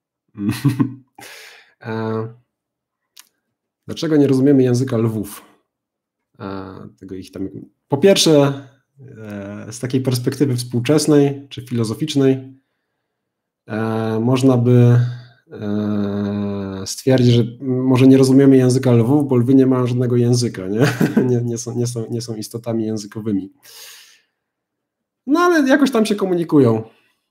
Dlaczego nie rozumiemy języka lwów? Tego ich tam... Po pierwsze, z takiej perspektywy współczesnej czy filozoficznej można by stwierdzić, że może nie rozumiemy języka lwów, bo lwy nie mają żadnego języka, nie są istotami językowymi. No ale jakoś tam się komunikują.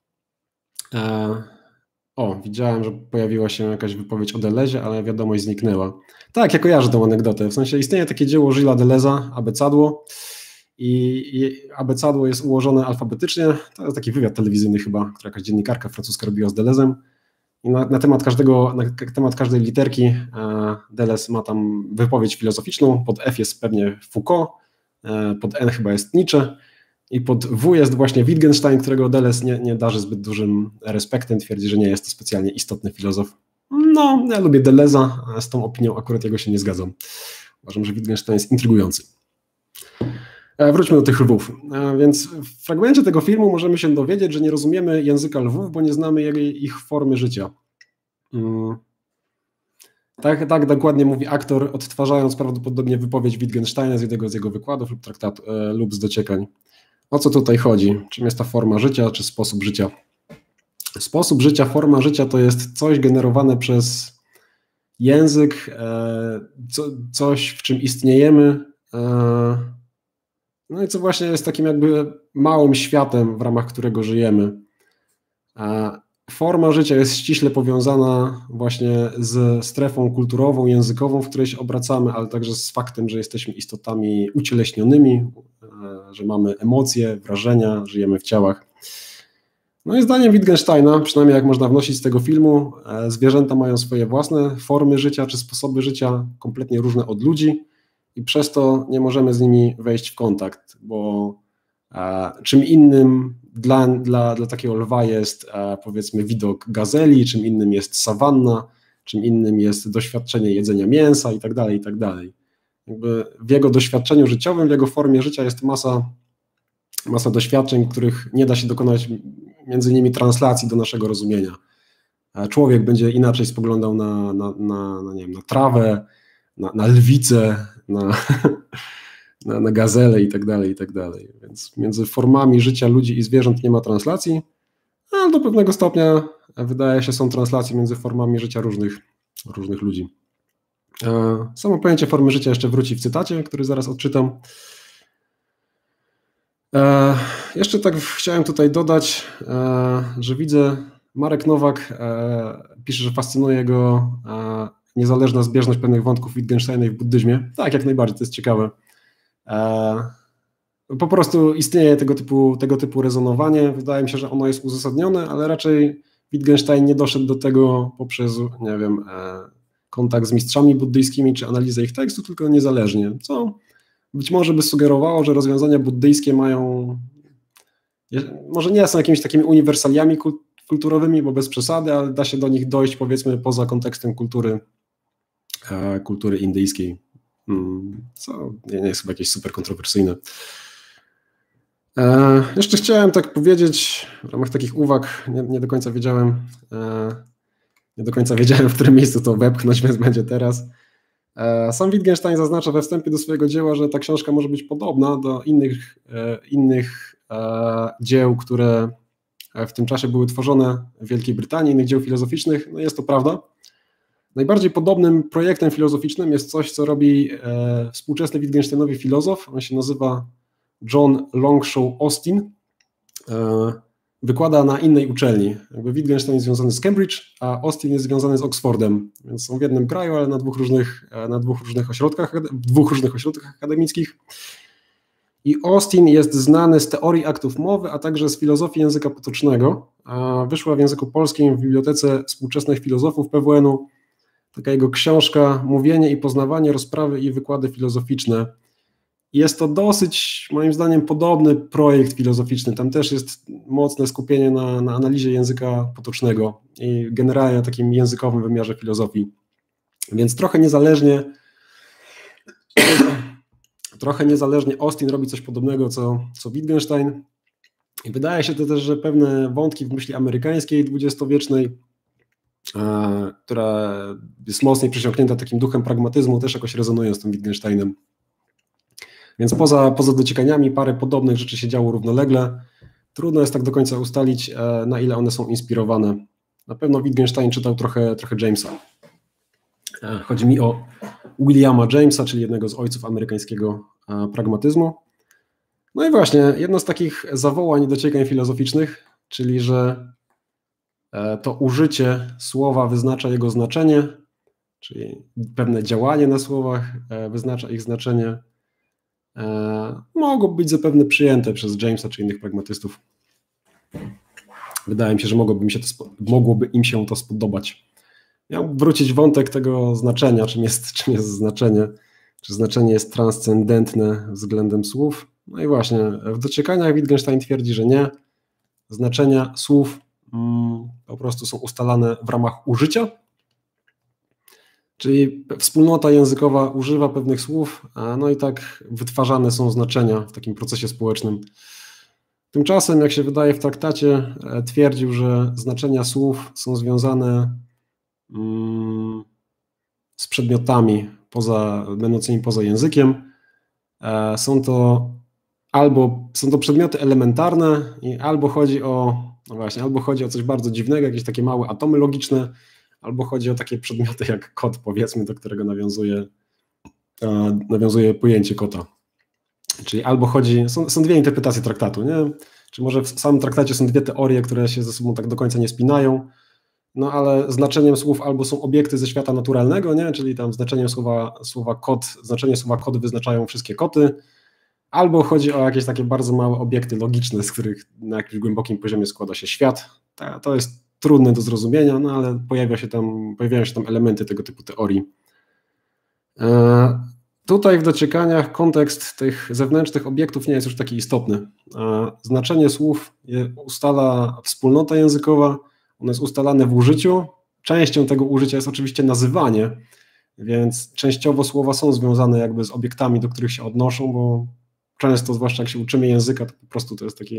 Widziałem, że pojawiła się jakaś wypowiedź o Delezie, ale wiadomość zniknęła. Tak, ja kojarzę tą anegdotę. W sensie istnieje takie dzieło Gillesa Deleuze'a, Abecadło. I abecadło jest ułożone alfabetycznie. To jest taki wywiad telewizyjny chyba, który jakaś dziennikarka francuska robiła z Deleuze'em. I na temat każdej literki Deleuze ma tam wypowiedź filozoficzną. Pod F jest pewnie Foucault, pod N chyba jest Nietzsche i pod W jest właśnie Wittgenstein, którego Deleuze nie darzy zbyt dużym respektem. Twierdzi, że nie jest to specjalnie istotny filozof. No, ja lubię Deleuze'a, a z tą opinią akurat jego się nie zgadzam. Uważam, że Wittgenstein jest intrygujący. Wróćmy do tych lwów. Więc w fragmencie tego filmu możemy się dowiedzieć, że nie rozumiemy języka lwów, bo nie znamy ich formy życia. Tak dokładnie mówi aktor, odtwarzając prawdopodobnie wypowiedź Wittgensteina z jednego z jego wykładów lub traktatu lub z dociekań. O co tutaj chodzi? Czym jest ta forma życia, czy sposób życia? Sposób życia, forma życia to jest coś generowane przez język, coś, w czym istniejemy, no i co właśnie jest takim jakby małym światem, w ramach którego żyjemy. Forma życia jest ściśle powiązana właśnie z strefą kulturową, językową, w której się obracamy, ale także z faktem, że jesteśmy istotami ucieleśnionymi, że mamy emocje, wrażenia, żyjemy w ciałach. No i zdaniem Wittgensteina, przynajmniej jak można wnosić z tego filmu, zwierzęta mają swoje własne formy życia czy sposoby życia, kompletnie różne od ludzi i przez to nie możemy z nimi wejść w kontakt, bo czym innym dla takiego lwa jest powiedzmy widok gazeli, czym innym jest sawanna, czym innym jest doświadczenie jedzenia mięsa i tak dalej, i tak dalej. Jakby w jego doświadczeniu życiowym, w jego formie życia jest masa doświadczeń, których nie da się dokonać między innymi translacji do naszego rozumienia. Człowiek będzie inaczej spoglądał nie wiem, na trawę, na lwicę, na gazelę i tak dalej, i tak dalej. Więc między formami życia ludzi i zwierząt nie ma translacji, ale do pewnego stopnia wydaje się są translacje między formami życia różnych ludzi. Samo pojęcie formy życia jeszcze wróci w cytacie, który zaraz odczytam. Jeszcze tak chciałem tutaj dodać, że widzę, Marek Nowak pisze, że fascynuje go niezależna zbieżność pewnych wątków Wittgensteina w buddyzmie. Tak, jak najbardziej, to jest ciekawe. Po prostu istnieje tego typu rezonowanie. Wydaje mi się, że ono jest uzasadnione, ale raczej Wittgenstein nie doszedł do tego poprzez, nie wiem, kontakt z mistrzami buddyjskimi czy analizę ich tekstu, tylko niezależnie, co być może by sugerowało, że rozwiązania buddyjskie może nie są jakimiś takimi uniwersaliami kulturowymi, bo bez przesady, ale da się do nich dojść powiedzmy poza kontekstem kultury indyjskiej. co nie jest chyba jakieś super kontrowersyjne. Jeszcze chciałem tak powiedzieć, w ramach takich uwag, nie do końca wiedziałem, w którym miejscu to wepchnąć, więc będzie teraz. Sam Wittgenstein zaznacza we wstępie do swojego dzieła, że ta książka może być podobna do innych dzieł, które w tym czasie były tworzone w Wielkiej Brytanii, innych dzieł filozoficznych. No jest to prawda. Najbardziej podobnym projektem filozoficznym jest coś, co robi współczesny Wittgensteinowi filozof. On się nazywa John Longshaw Austin. Wykłada na innej uczelni. Jakby Wittgenstein jest związany z Cambridge, a Austin jest związany z Oxfordem. Więc są w jednym kraju, ale na dwóch różnych ośrodkach akademickich. I Austin jest znany z teorii aktów mowy, a także z filozofii języka potocznego. Wyszła w języku polskim w Bibliotece Współczesnych Filozofów PWN-u taka jego książka Mówienie i poznawanie, rozprawy i wykłady filozoficzne. Jest to dosyć, moim zdaniem, podobny projekt filozoficzny. Tam też jest mocne skupienie na analizie języka potocznego i generalnie na takim językowym wymiarze filozofii. Więc trochę niezależnie Austin robi coś podobnego, co Wittgenstein. I wydaje się to też, że pewne wątki w myśli amerykańskiej dwudziestowiecznej, która jest mocniej przesiąknięta takim duchem pragmatyzmu, też jakoś rezonują z tym Wittgensteinem. Więc poza dociekaniami parę podobnych rzeczy się działo równolegle. Trudno jest tak do końca ustalić, na ile one są inspirowane. Na pewno Wittgenstein czytał trochę Jamesa. Chodzi mi o Williama Jamesa, czyli jednego z ojców amerykańskiego pragmatyzmu. No i właśnie, jedno z takich zawołań dociekań filozoficznych, czyli że to użycie słowa wyznacza jego znaczenie, czyli pewne działanie na słowach wyznacza ich znaczenie, mogą być zapewne przyjęte przez Jamesa czy innych pragmatystów. Wydaje mi się, że mogłoby im się to spodobać. Miał wrócić wątek tego znaczenia, czym jest znaczenie, czy znaczenie jest transcendentne względem słów. No i właśnie, w dociekaniach Wittgenstein twierdzi, że nie. Znaczenia słów po prostu są ustalane w ramach użycia, czyli wspólnota językowa używa pewnych słów, no i tak wytwarzane są znaczenia w takim procesie społecznym. Tymczasem, jak się wydaje w traktacie, twierdził, że znaczenia słów są związane z przedmiotami będącymi poza językiem. Są to przedmioty elementarne i albo chodzi o coś bardzo dziwnego, jakieś takie małe atomy logiczne, albo chodzi o takie przedmioty jak kot, powiedzmy, do którego nawiązuje pojęcie kota. Czyli albo są dwie interpretacje traktatu, nie? Czy może w samym traktacie są dwie teorie, które się ze sobą tak do końca nie spinają, no ale znaczeniem słów albo są obiekty ze świata naturalnego, nie? Czyli tam znaczeniem słowa kot wyznaczają wszystkie koty, albo chodzi o jakieś takie bardzo małe obiekty logiczne, z których na jakimś głębokim poziomie składa się świat. To jest trudne do zrozumienia, no ale pojawiają się tam elementy tego typu teorii. Tutaj w dociekaniach kontekst tych zewnętrznych obiektów nie jest już taki istotny. Znaczenie słów ustala wspólnota językowa, ono jest ustalane w użyciu. Częścią tego użycia jest oczywiście nazywanie, więc częściowo słowa są związane jakby z obiektami, do których się odnoszą, bo często, zwłaszcza jak się uczymy języka, to po prostu to jest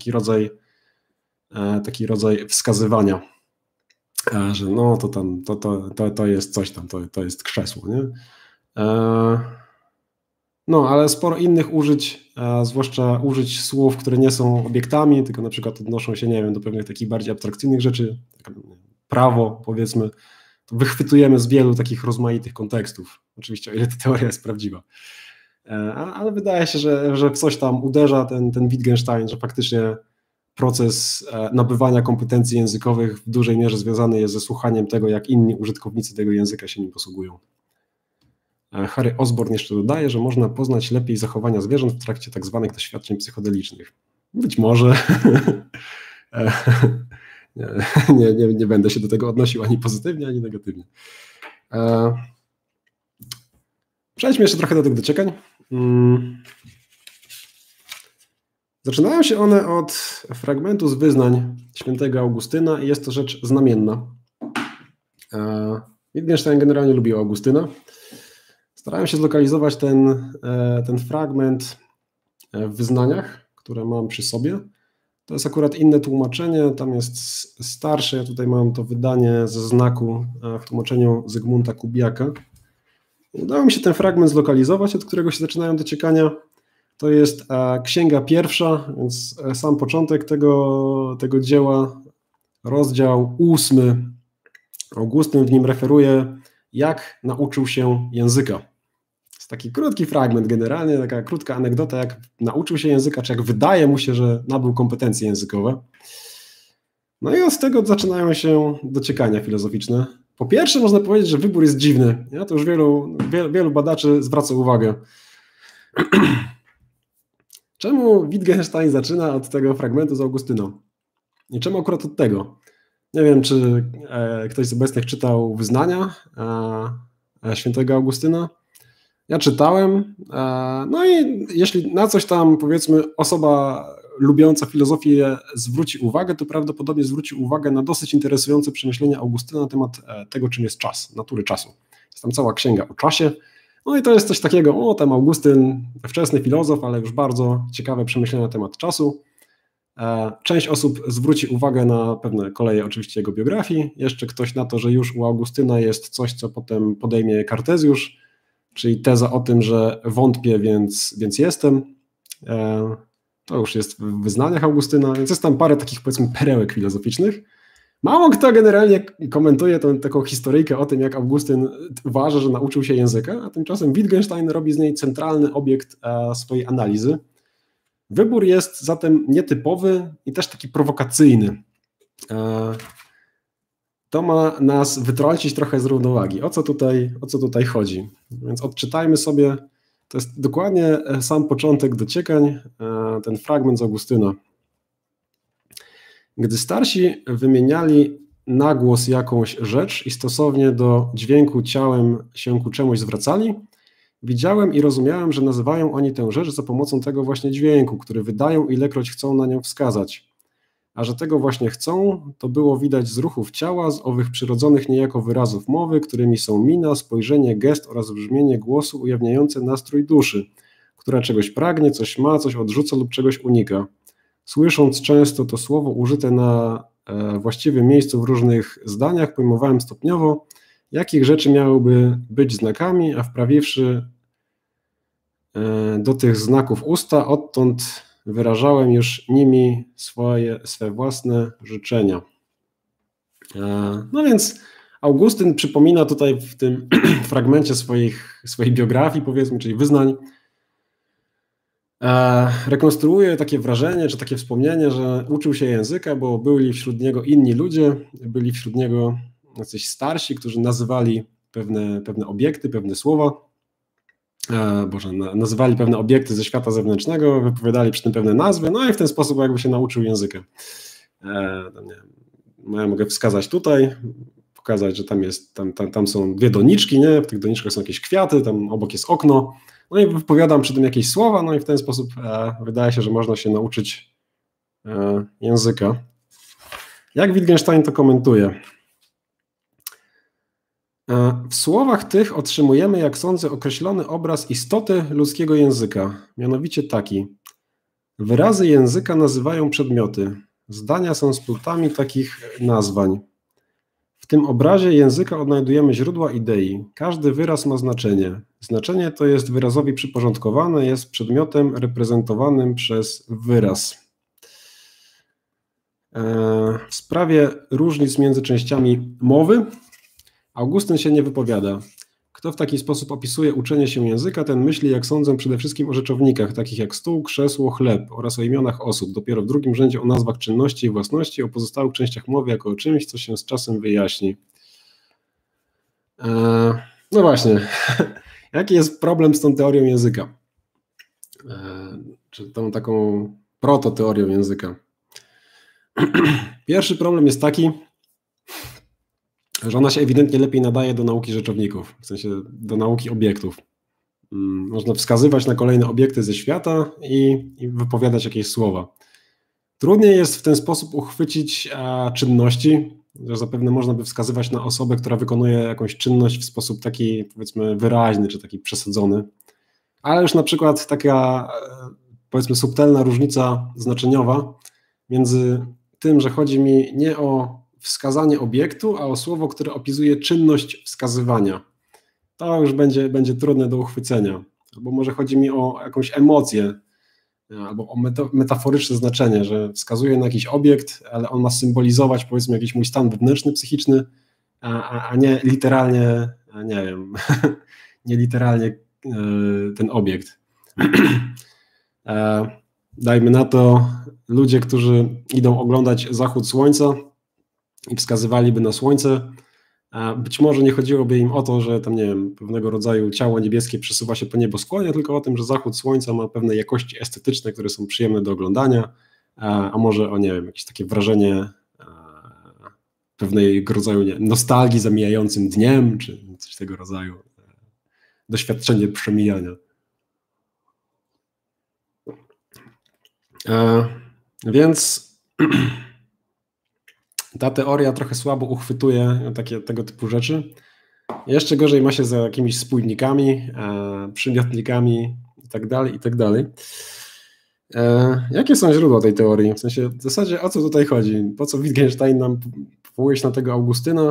taki rodzaj wskazywania, że no to jest coś tam, to jest krzesło, nie? No, ale sporo innych użyć, zwłaszcza użyć słów, które nie są obiektami, tylko na przykład odnoszą się, nie wiem, do pewnych takich bardziej abstrakcyjnych rzeczy, prawo, powiedzmy, to wychwytujemy z wielu takich rozmaitych kontekstów. Oczywiście, o ile ta teoria jest prawdziwa. Ale wydaje się, że w coś tam uderza ten Wittgenstein, że faktycznie proces nabywania kompetencji językowych w dużej mierze związany jest ze słuchaniem tego, jak inni użytkownicy tego języka się nim posługują. Harry Osborn jeszcze dodaje, że można poznać lepiej zachowania zwierząt w trakcie tak zwanych doświadczeń psychodelicznych. Być może. Nie będę się do tego odnosił ani pozytywnie, ani negatywnie. Przejdźmy jeszcze trochę do tych dociekań. Zaczynają się one od fragmentu z wyznań świętego Augustyna i jest to rzecz znamienna. Wittgenstein generalnie lubił Augustyna. Starałem się zlokalizować ten fragment w wyznaniach, które mam przy sobie. To jest akurat inne tłumaczenie, tam jest starsze, ja tutaj mam to wydanie ze znaku w tłumaczeniu Zygmunta Kubiaka. Udało mi się ten fragment zlokalizować, od którego się zaczynają dociekania. To jest księga pierwsza, więc sam początek tego dzieła, rozdział 8. Augustyn w nim referuje, jak nauczył się języka. To jest taki krótki fragment generalnie, taka krótka anegdota, jak nauczył się języka, czy jak wydaje mu się, że nabył kompetencje językowe. No i od tego zaczynają się dociekania filozoficzne. Po pierwsze można powiedzieć, że wybór jest dziwny. Ja to już wielu badaczy zwraca uwagę. Czemu Wittgenstein zaczyna od tego fragmentu z Augustyna? I czemu akurat od tego? Nie wiem, czy ktoś z obecnych czytał Wyznania świętego Augustyna. Ja czytałem. No i jeśli na coś tam, powiedzmy, osoba lubiąca filozofię zwróci uwagę, to prawdopodobnie zwróci uwagę na dosyć interesujące przemyślenia Augustyna na temat tego, czym jest czas, natury czasu. Jest tam cała księga o czasie. No i to jest coś takiego, tam Augustyn, wczesny filozof, ale już bardzo ciekawe przemyślenia na temat czasu. Część osób zwróci uwagę na pewne koleje oczywiście jego biografii, jeszcze ktoś na to, że już u Augustyna jest coś, co potem podejmie Kartezjusz, czyli teza o tym, że wątpię, więc jestem. To już jest w wyznaniach Augustyna, więc jest tam parę takich, powiedzmy, perełek filozoficznych. Mało kto generalnie komentuje taką historyjkę o tym, jak Augustyn uważa, że nauczył się języka, a tymczasem Wittgenstein robi z niej centralny obiekt swojej analizy. Wybór jest zatem nietypowy i też taki prowokacyjny. To ma nas wytrącić trochę z równowagi. O co tutaj chodzi? Więc odczytajmy sobie, to jest dokładnie sam początek dociekań, ten fragment z Augustyna. Gdy starsi wymieniali na głos jakąś rzecz i stosownie do dźwięku ciałem się ku czemuś zwracali, widziałem i rozumiałem, że nazywają oni tę rzecz za pomocą tego właśnie dźwięku, który wydają, ilekroć chcą na nią wskazać. A że tego właśnie chcą, to było widać z ruchów ciała, z owych przyrodzonych niejako wyrazów mowy, którymi są mina, spojrzenie, gest oraz brzmienie głosu ujawniające nastrój duszy, która czegoś pragnie, coś ma, coś odrzuca lub czegoś unika. Słysząc często to słowo użyte na właściwym miejscu w różnych zdaniach, pojmowałem stopniowo, jakich rzeczy miałyby być znakami, a wprawiwszy do tych znaków usta, odtąd wyrażałem już nimi swe własne życzenia. No więc Augustyn przypomina tutaj w tym fragmencie swojej biografii, powiedzmy, czyli wyznań, rekonstruuje takie wrażenie, czy takie wspomnienie, że uczył się języka, bo byli wśród niego inni ludzie, byli wśród niego jacyś starsi, którzy nazywali pewne obiekty, pewne słowa, nazywali pewne obiekty ze świata zewnętrznego, wypowiadali przy tym pewne nazwy, no i w ten sposób jakby się nauczył języka. Ja mogę wskazać tutaj, pokazać, że tam są dwie doniczki, nie? W tych doniczkach są jakieś kwiaty, tam obok jest okno, no i wypowiadam przy tym jakieś słowa, no i w ten sposób wydaje się, że można się nauczyć języka. Jak Wittgenstein to komentuje? W słowach tych otrzymujemy, jak sądzę, określony obraz istoty ludzkiego języka, mianowicie taki. Wyrazy języka nazywają przedmioty. Zdania są splotami takich nazwań. W tym obrazie języka odnajdujemy źródła idei. Każdy wyraz ma znaczenie. Znaczenie to jest wyrazowi przyporządkowane, jest przedmiotem reprezentowanym przez wyraz. W sprawie różnic między częściami mowy Augustyn się nie wypowiada. Kto w taki sposób opisuje uczenie się języka, ten myśli, jak sądzę, przede wszystkim o rzeczownikach, takich jak stół, krzesło, chleb oraz o imionach osób. Dopiero w drugim rzędzie o nazwach czynności i własności, o pozostałych częściach mowy jako o czymś, co się z czasem wyjaśni. No właśnie, jaki jest problem z tą teorią języka? Czy tą taką prototeorią języka? Pierwszy problem jest taki, że ona się ewidentnie lepiej nadaje do nauki rzeczowników, w sensie do nauki obiektów. Można wskazywać na kolejne obiekty ze świata i wypowiadać jakieś słowa. Trudniej jest w ten sposób uchwycić czynności, że zapewne można by wskazywać na osobę, która wykonuje jakąś czynność w sposób taki, powiedzmy, wyraźny, czy taki przesadzony. Ale już na przykład taka, powiedzmy, subtelna różnica znaczeniowa między tym, że chodzi mi nie o wskazanie obiektu, a o słowo, które opisuje czynność wskazywania. To już będzie trudne do uchwycenia. Albo może chodzi mi o jakąś emocję, albo o metaforyczne znaczenie, że wskazuje na jakiś obiekt, ale on ma symbolizować, powiedzmy, jakiś mój stan wewnętrzny, psychiczny, a nie literalnie, nie wiem, nie literalnie ten obiekt. Dajmy na to, ludzie, którzy idą oglądać zachód słońca i wskazywaliby na słońce, być może nie chodziłoby im o to, że tam, nie wiem, pewnego rodzaju ciało niebieskie przesuwa się po nieboskłonie, tylko o tym, że zachód słońca ma pewne jakości estetyczne, które są przyjemne do oglądania, a może o, nie wiem, jakieś takie wrażenie pewnego rodzaju nostalgii za mijającym dniem, czy coś tego rodzaju, doświadczenie przemijania. Więc ta teoria trochę słabo uchwytuje tego typu rzeczy. Jeszcze gorzej ma się za jakimiś spójnikami, przymiotnikami itd., itd. Jakie są źródła tej teorii? W sensie, w zasadzie o co tutaj chodzi? Po co Wittgenstein nam powołuje się na tego Augustyna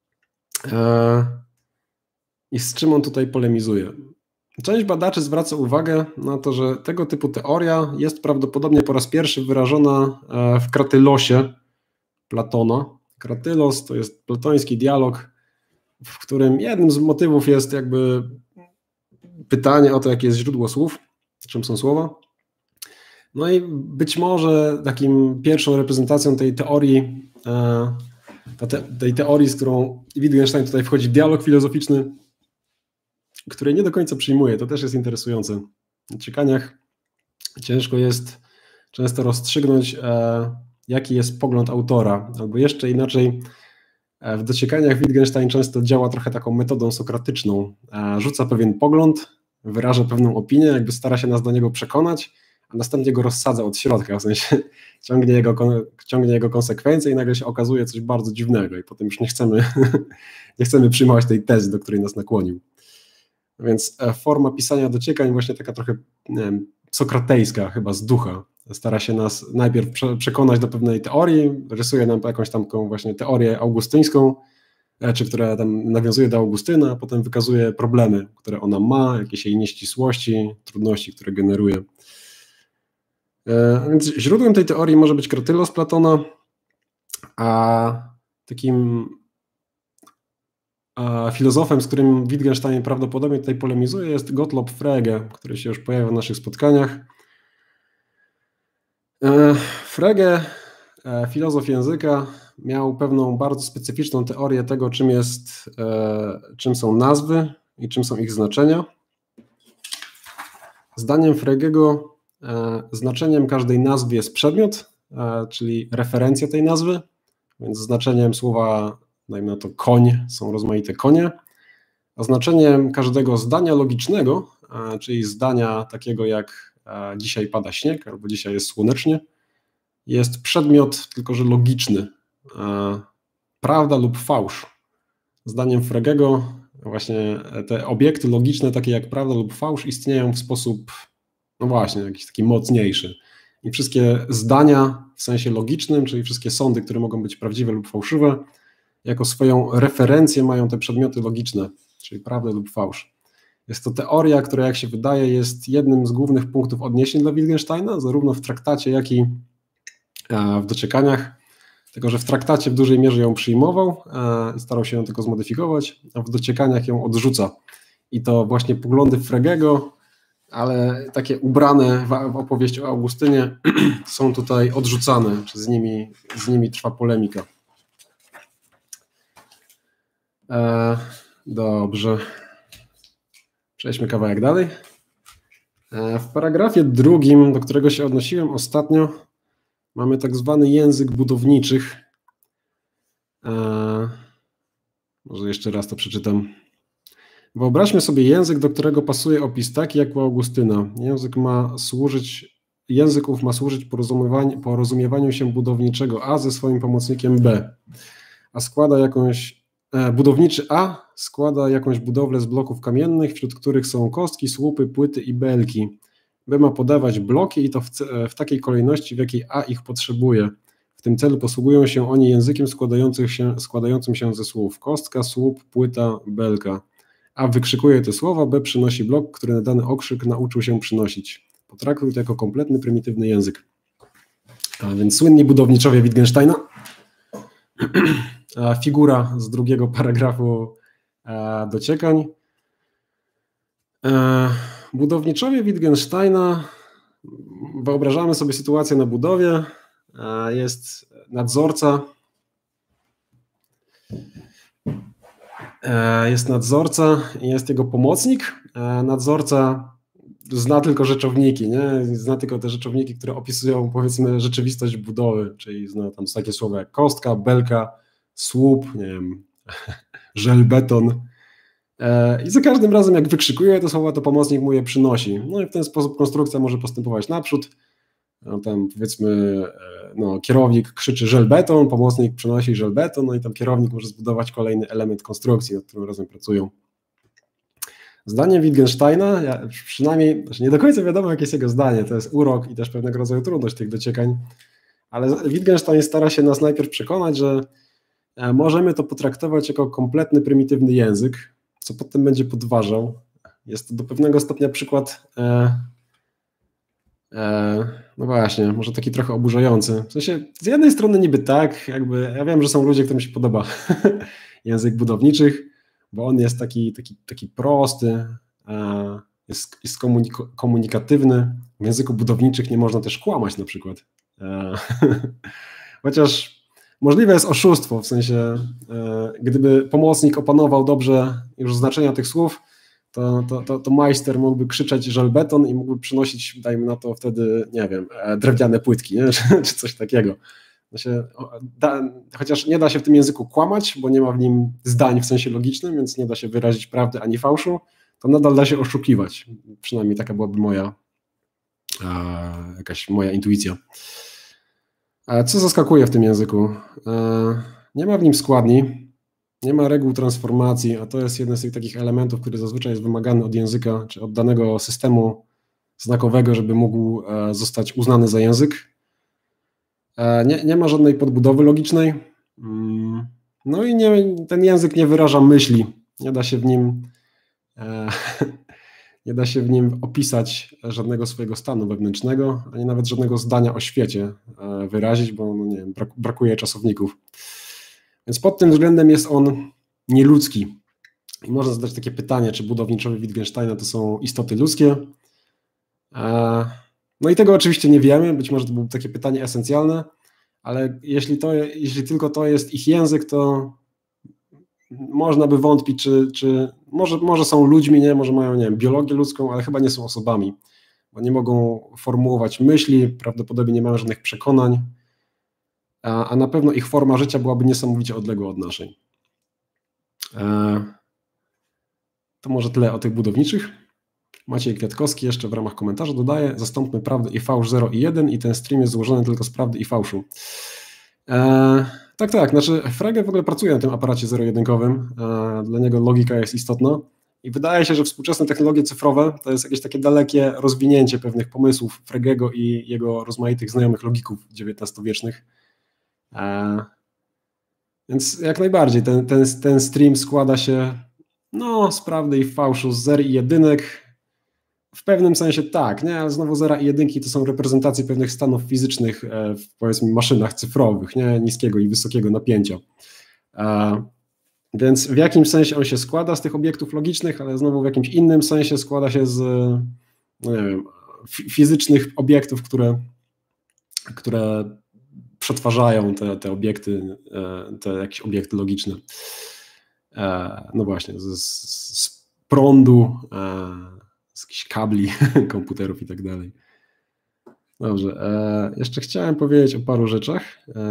i z czym on tutaj polemizuje? Część badaczy zwraca uwagę na to, że tego typu teoria jest prawdopodobnie po raz pierwszy wyrażona w Kratylosie Platona. Kratylos to jest platoński dialog, w którym jednym z motywów jest jakby pytanie o to, jakie jest źródło słów, czym są słowa. No i być może takim pierwszą reprezentacją tej teorii, z którą Wittgenstein tutaj wchodzi w dialog filozoficzny, której nie do końca przyjmuje, to też jest interesujące. W Dociekaniach ciężko jest często rozstrzygnąć, jaki jest pogląd autora, albo jeszcze inaczej, w Dociekaniach Wittgenstein często działa trochę taką metodą sokratyczną. Rzuca pewien pogląd, wyraża pewną opinię, jakby stara się nas do niego przekonać, a następnie go rozsadza od środka, w sensie ciągnie jego konsekwencje i nagle się okazuje coś bardzo dziwnego i potem już nie chcemy przyjmować tej tezy, do której nas nakłonił. Więc forma pisania Dociekań właśnie taka trochę, nie wiem, sokratejska chyba z ducha. Stara się nas najpierw przekonać do pewnej teorii, rysuje nam jakąś taką właśnie teorię augustyńską, czy która tam nawiązuje do Augustyna, a potem wykazuje problemy, które ona ma, jakieś jej nieścisłości, trudności, które generuje. Więc źródłem tej teorii może być Kratylos Platona, a takim filozofem, z którym Wittgenstein prawdopodobnie tutaj polemizuje, jest Gottlob Frege, który się już pojawia w naszych spotkaniach. Frege, filozof języka, miał pewną bardzo specyficzną teorię tego, czym są nazwy i czym są ich znaczenia. Zdaniem Fregego znaczeniem każdej nazwy jest przedmiot, czyli referencja tej nazwy, więc znaczeniem słowa, dajmy na to koń, są rozmaite konie, a znaczeniem każdego zdania logicznego, czyli zdania takiego jak dzisiaj pada śnieg albo dzisiaj jest słonecznie, jest przedmiot, tylko że logiczny, prawda lub fałsz. Zdaniem Fregego właśnie te obiekty logiczne, takie jak prawda lub fałsz, istnieją w sposób, no właśnie, jakiś taki mocniejszy. I wszystkie zdania w sensie logicznym, czyli wszystkie sądy, które mogą być prawdziwe lub fałszywe, jako swoją referencję mają te przedmioty logiczne, czyli prawdę lub fałsz. Jest to teoria, która, jak się wydaje, jest jednym z głównych punktów odniesień dla Wittgensteina, zarówno w traktacie, jak i w Dociekaniach, tylko że w traktacie w dużej mierze ją przyjmował i starał się ją tylko zmodyfikować, a w Dociekaniach ją odrzuca. I to właśnie poglądy Fregego, ale takie ubrane w opowieść o Augustynie są tutaj odrzucane, czy z nimi trwa polemika. Dobrze. Przejdźmy kawałek dalej. W paragrafie 2, do którego się odnosiłem ostatnio, mamy tak zwany język budowniczych. Może jeszcze raz to przeczytam. Wyobraźmy sobie język, do którego pasuje opis taki jak u Augustyna. Języków ma służyć porozumiewaniu się budowniczego A ze swoim pomocnikiem B. a składa jakąś budowniczy A składa jakąś budowlę z bloków kamiennych, wśród których są kostki, słupy, płyty i belki. B ma podawać bloki i to w takiej kolejności, w jakiej A ich potrzebuje. W tym celu posługują się oni językiem składającym się ze słów kostka, słup, płyta, belka. A wykrzykuje te słowa, B przynosi blok, który na dany okrzyk nauczył się przynosić. Potraktuj to jako kompletny, prymitywny język. A więc słynni budowniczowie Wittgensteina. Figura z drugiego paragrafu dociekań. Budowniczowie Wittgensteina, wyobrażamy sobie sytuację na budowie, jest nadzorca, i jest jego pomocnik. Nadzorca zna tylko rzeczowniki, nie? Zna tylko te rzeczowniki, które opisują, powiedzmy, rzeczywistość budowy, czyli zna tam takie słowa jak kostka, belka, słup, nie wiem, żelbeton. I za każdym razem, jak wykrzykuje te słowa, to pomocnik mu je przynosi. No i w ten sposób konstrukcja może postępować naprzód. No tam powiedzmy, kierownik krzyczy żelbeton, pomocnik przynosi żelbeton, no i tam kierownik może zbudować kolejny element konstrukcji, nad którym razem pracują. Zdaniem Wittgensteina, przynajmniej nie do końca wiadomo, jakie jest jego zdanie, to jest urok i też pewnego rodzaju trudność tych dociekań, ale Wittgenstein stara się nas najpierw przekonać, że możemy to potraktować jako kompletny, prymitywny język, co potem będzie podważał. Jest to do pewnego stopnia przykład, no właśnie, może taki trochę oburzający. W sensie, z jednej strony niby tak, jakby ja wiem, że są ludzie, którym się podoba język budowniczych, bo on jest taki prosty, jest komunikatywny. W języku budowniczych nie można też kłamać na przykład. Chociaż możliwe jest oszustwo, w sensie gdyby pomocnik opanował dobrze już znaczenia tych słów, to majster mógłby krzyczeć żelbeton i mógłby przynosić, dajmy na to wtedy, nie wiem, drewniane płytki, nie? Czy coś takiego. Chociaż nie da się w tym języku kłamać, bo nie ma w nim zdań w sensie logicznym, więc nie da się wyrazić prawdy ani fałszu, to nadal da się oszukiwać. Przynajmniej taka byłaby jakaś moja intuicja. Co zaskakuje w tym języku? Nie ma w nim składni, nie ma reguł transformacji, a to jest jeden z tych takich elementów, który zazwyczaj jest wymagany od języka, czy od danego systemu znakowego, żeby mógł zostać uznany za język. Nie ma żadnej podbudowy logicznej. No i ten język nie wyraża myśli. Nie da się w nim opisać żadnego swojego stanu wewnętrznego, ani nawet żadnego zdania o świecie wyrazić, bo nie wiem, brakuje czasowników. Więc pod tym względem jest on nieludzki. I można zadać takie pytanie, czy budowniczowie Wittgensteina to są istoty ludzkie? No i tego oczywiście nie wiemy, być może to było takie pytanie esencjalne, ale jeśli tylko to jest ich język, to można by wątpić, czy może są ludźmi, może mają, nie wiem, biologię ludzką, ale chyba nie są osobami, bo nie mogą formułować myśli, prawdopodobnie nie mają żadnych przekonań, a na pewno ich forma życia byłaby niesamowicie odległa od naszej. To może tyle o tych budowniczych. Maciej Kwiatkowski jeszcze w ramach komentarza dodaje: zastąpmy prawdę i fałsz 0 i 1 i ten stream jest złożony tylko z prawdy i fałszu. Tak, znaczy Frege w ogóle pracuje na tym aparacie zero-jedynkowym, dla niego logika jest istotna i wydaje się, że współczesne technologie cyfrowe to jest jakieś takie dalekie rozwinięcie pewnych pomysłów Fregego i jego rozmaitych znajomych logików XIX-wiecznych. Więc jak najbardziej ten stream składa się z prawdy i fałszu, z zer i jedynek. W pewnym sensie tak, nie? Ale znowu zera i jedynki to są reprezentacje pewnych stanów fizycznych w, powiedzmy, maszynach cyfrowych, nie? Niskiego i wysokiego napięcia. Więc w jakimś sensie on się składa z tych obiektów logicznych, ale znowu w jakimś innym sensie składa się z nie wiem, fizycznych obiektów, które przetwarzają te obiekty, te jakieś obiekty logiczne. No właśnie, z prądu, z jakichś kabli, komputerów i tak dalej. Dobrze, jeszcze chciałem powiedzieć o paru rzeczach.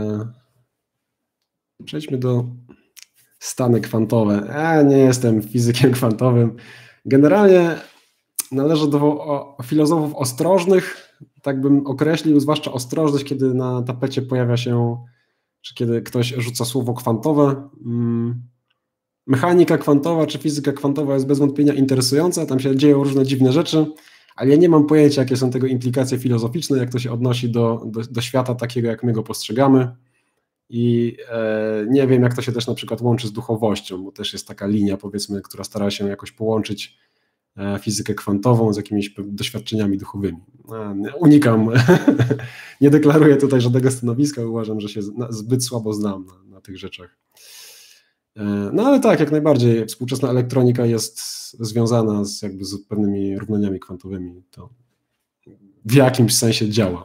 Przejdźmy do stany kwantowe. Nie jestem fizykiem kwantowym. Generalnie należę do filozofów ostrożnych, tak bym określił, zwłaszcza ostrożność, kiedy na tapecie pojawia się czy kiedy ktoś rzuca słowo kwantowe. Mechanika kwantowa czy fizyka kwantowa jest bez wątpienia interesująca, tam się dzieją różne dziwne rzeczy, ale ja nie mam pojęcia, jakie są tego implikacje filozoficzne, jak to się odnosi do świata takiego, jak my go postrzegamy. I nie wiem, jak to się też na przykład łączy z duchowością, bo też jest taka linia, powiedzmy, która stara się jakoś połączyć fizykę kwantową z jakimiś doświadczeniami duchowymi. Unikam, nie deklaruję tutaj żadnego stanowiska, uważam, że się zbyt słabo znam na tych rzeczach. No ale tak, jak najbardziej współczesna elektronika jest związana z pewnymi równaniami kwantowymi. To w jakimś sensie działa.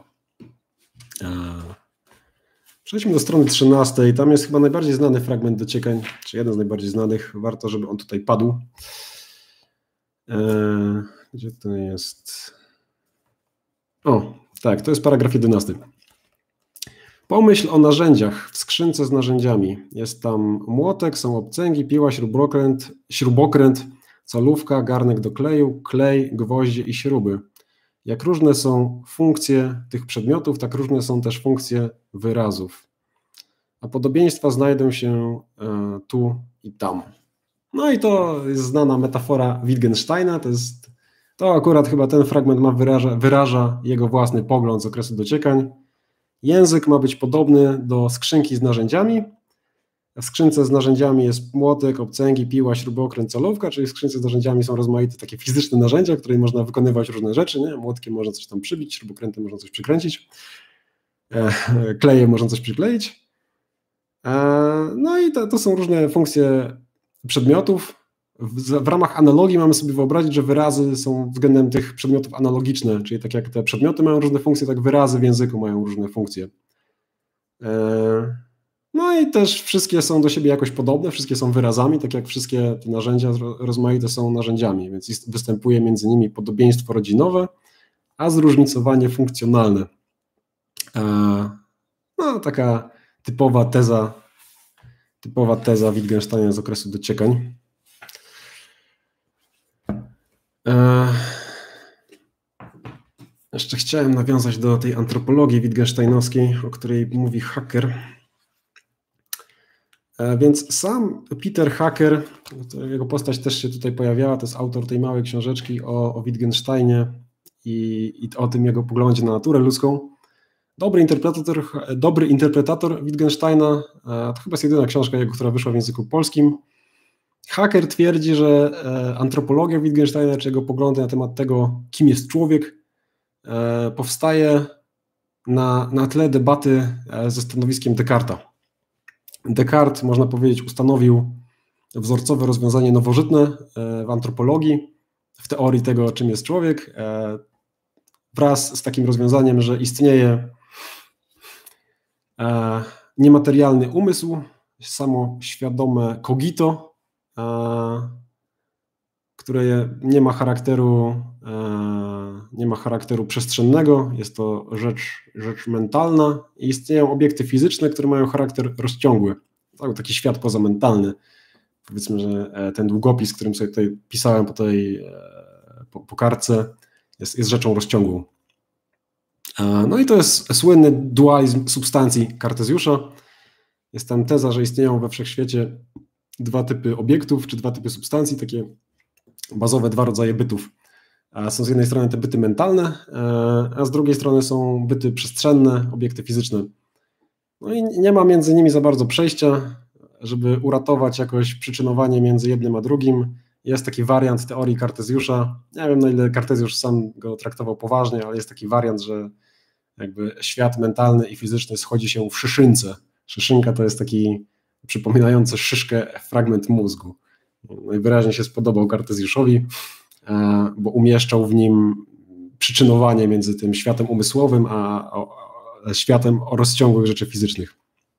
Przejdźmy do strony 13. Tam jest chyba najbardziej znany fragment dociekań, czy jeden z najbardziej znanych. Warto, żeby on tutaj padł. Gdzie to jest? O, tak, to jest paragraf 11. Pomyśl o narzędziach w skrzynce z narzędziami. Jest tam młotek, są obcęgi, piła, śrubokręt, calówka, garnek do kleju, klej, gwoździe i śruby. Jak różne są funkcje tych przedmiotów, tak różne są też funkcje wyrazów. A podobieństwa znajdą się tu i tam. No i to jest znana metafora Wittgensteina. To akurat chyba ten fragment wyraża jego własny pogląd z okresu dociekań. Język ma być podobny do skrzynki z narzędziami. W skrzynce z narzędziami jest młotek, obcęgi, piła, śrubokręt, calówka, czyli w skrzynce z narzędziami są rozmaite takie fizyczne narzędzia, w których można wykonywać różne rzeczy. Nie? Młotkiem można coś tam przybić, śrubokrętem można coś przykręcić, klejem można coś przykleić. No i to są różne funkcje przedmiotów. W ramach analogii mamy sobie wyobrazić, że wyrazy są względem tych przedmiotów analogiczne, czyli tak jak te przedmioty mają różne funkcje, tak wyrazy w języku mają różne funkcje. No i też wszystkie są do siebie jakoś podobne, wszystkie są wyrazami, tak jak wszystkie te narzędzia rozmaite są narzędziami, więc występuje między nimi podobieństwo rodzinowe, a zróżnicowanie funkcjonalne. No taka typowa teza Wittgensteina z okresu dociekań. Jeszcze chciałem nawiązać do tej antropologii wittgensteinowskiej, o której mówi Hacker. Więc sam Peter Hacker, jego postać też się tutaj pojawiała, to jest autor tej małej książeczki o Wittgensteinie i o tym jego poglądzie na naturę ludzką. Dobry interpretator Wittgensteina, to chyba jest jedyna książka jego, która wyszła w języku polskim. Hacker twierdzi, że antropologia Wittgensteina, czy jego poglądy na temat tego, kim jest człowiek, powstaje na tle debaty ze stanowiskiem Descartesa. Descartes, można powiedzieć, ustanowił wzorcowe rozwiązanie nowożytne w antropologii, w teorii tego, czym jest człowiek, wraz z takim rozwiązaniem, że istnieje niematerialny umysł, samoświadome cogito, które nie ma charakteru przestrzennego, jest to rzecz mentalna i istnieją obiekty fizyczne, które mają charakter rozciągły, taki świat pozamentalny. Powiedzmy, że ten długopis, którym sobie tutaj pisałem po kartce, jest rzeczą rozciągłą. No i to jest słynny dualizm substancji Kartezjusza. Jest tam teza, że istnieją we wszechświecie dwa typy obiektów, czy dwa typy substancji, takie bazowe dwa rodzaje bytów. Są z jednej strony te byty mentalne, a z drugiej strony są byty przestrzenne, obiekty fizyczne. No i nie ma między nimi za bardzo przejścia, żeby uratować jakoś przyczynowanie między jednym a drugim. Jest taki wariant teorii Kartezjusza. Nie wiem, na ile Kartezjusz sam go traktował poważnie, ale jest taki wariant, że jakby świat mentalny i fizyczny schodzi się w szyszynce. Szyszynka to jest taki przypominający szyszkę fragment mózgu. Najwyraźniej się spodobał Kartezjuszowi, bo umieszczał w nim przyczynowanie między tym światem umysłowym a światem o rozciągłych rzeczy fizycznych.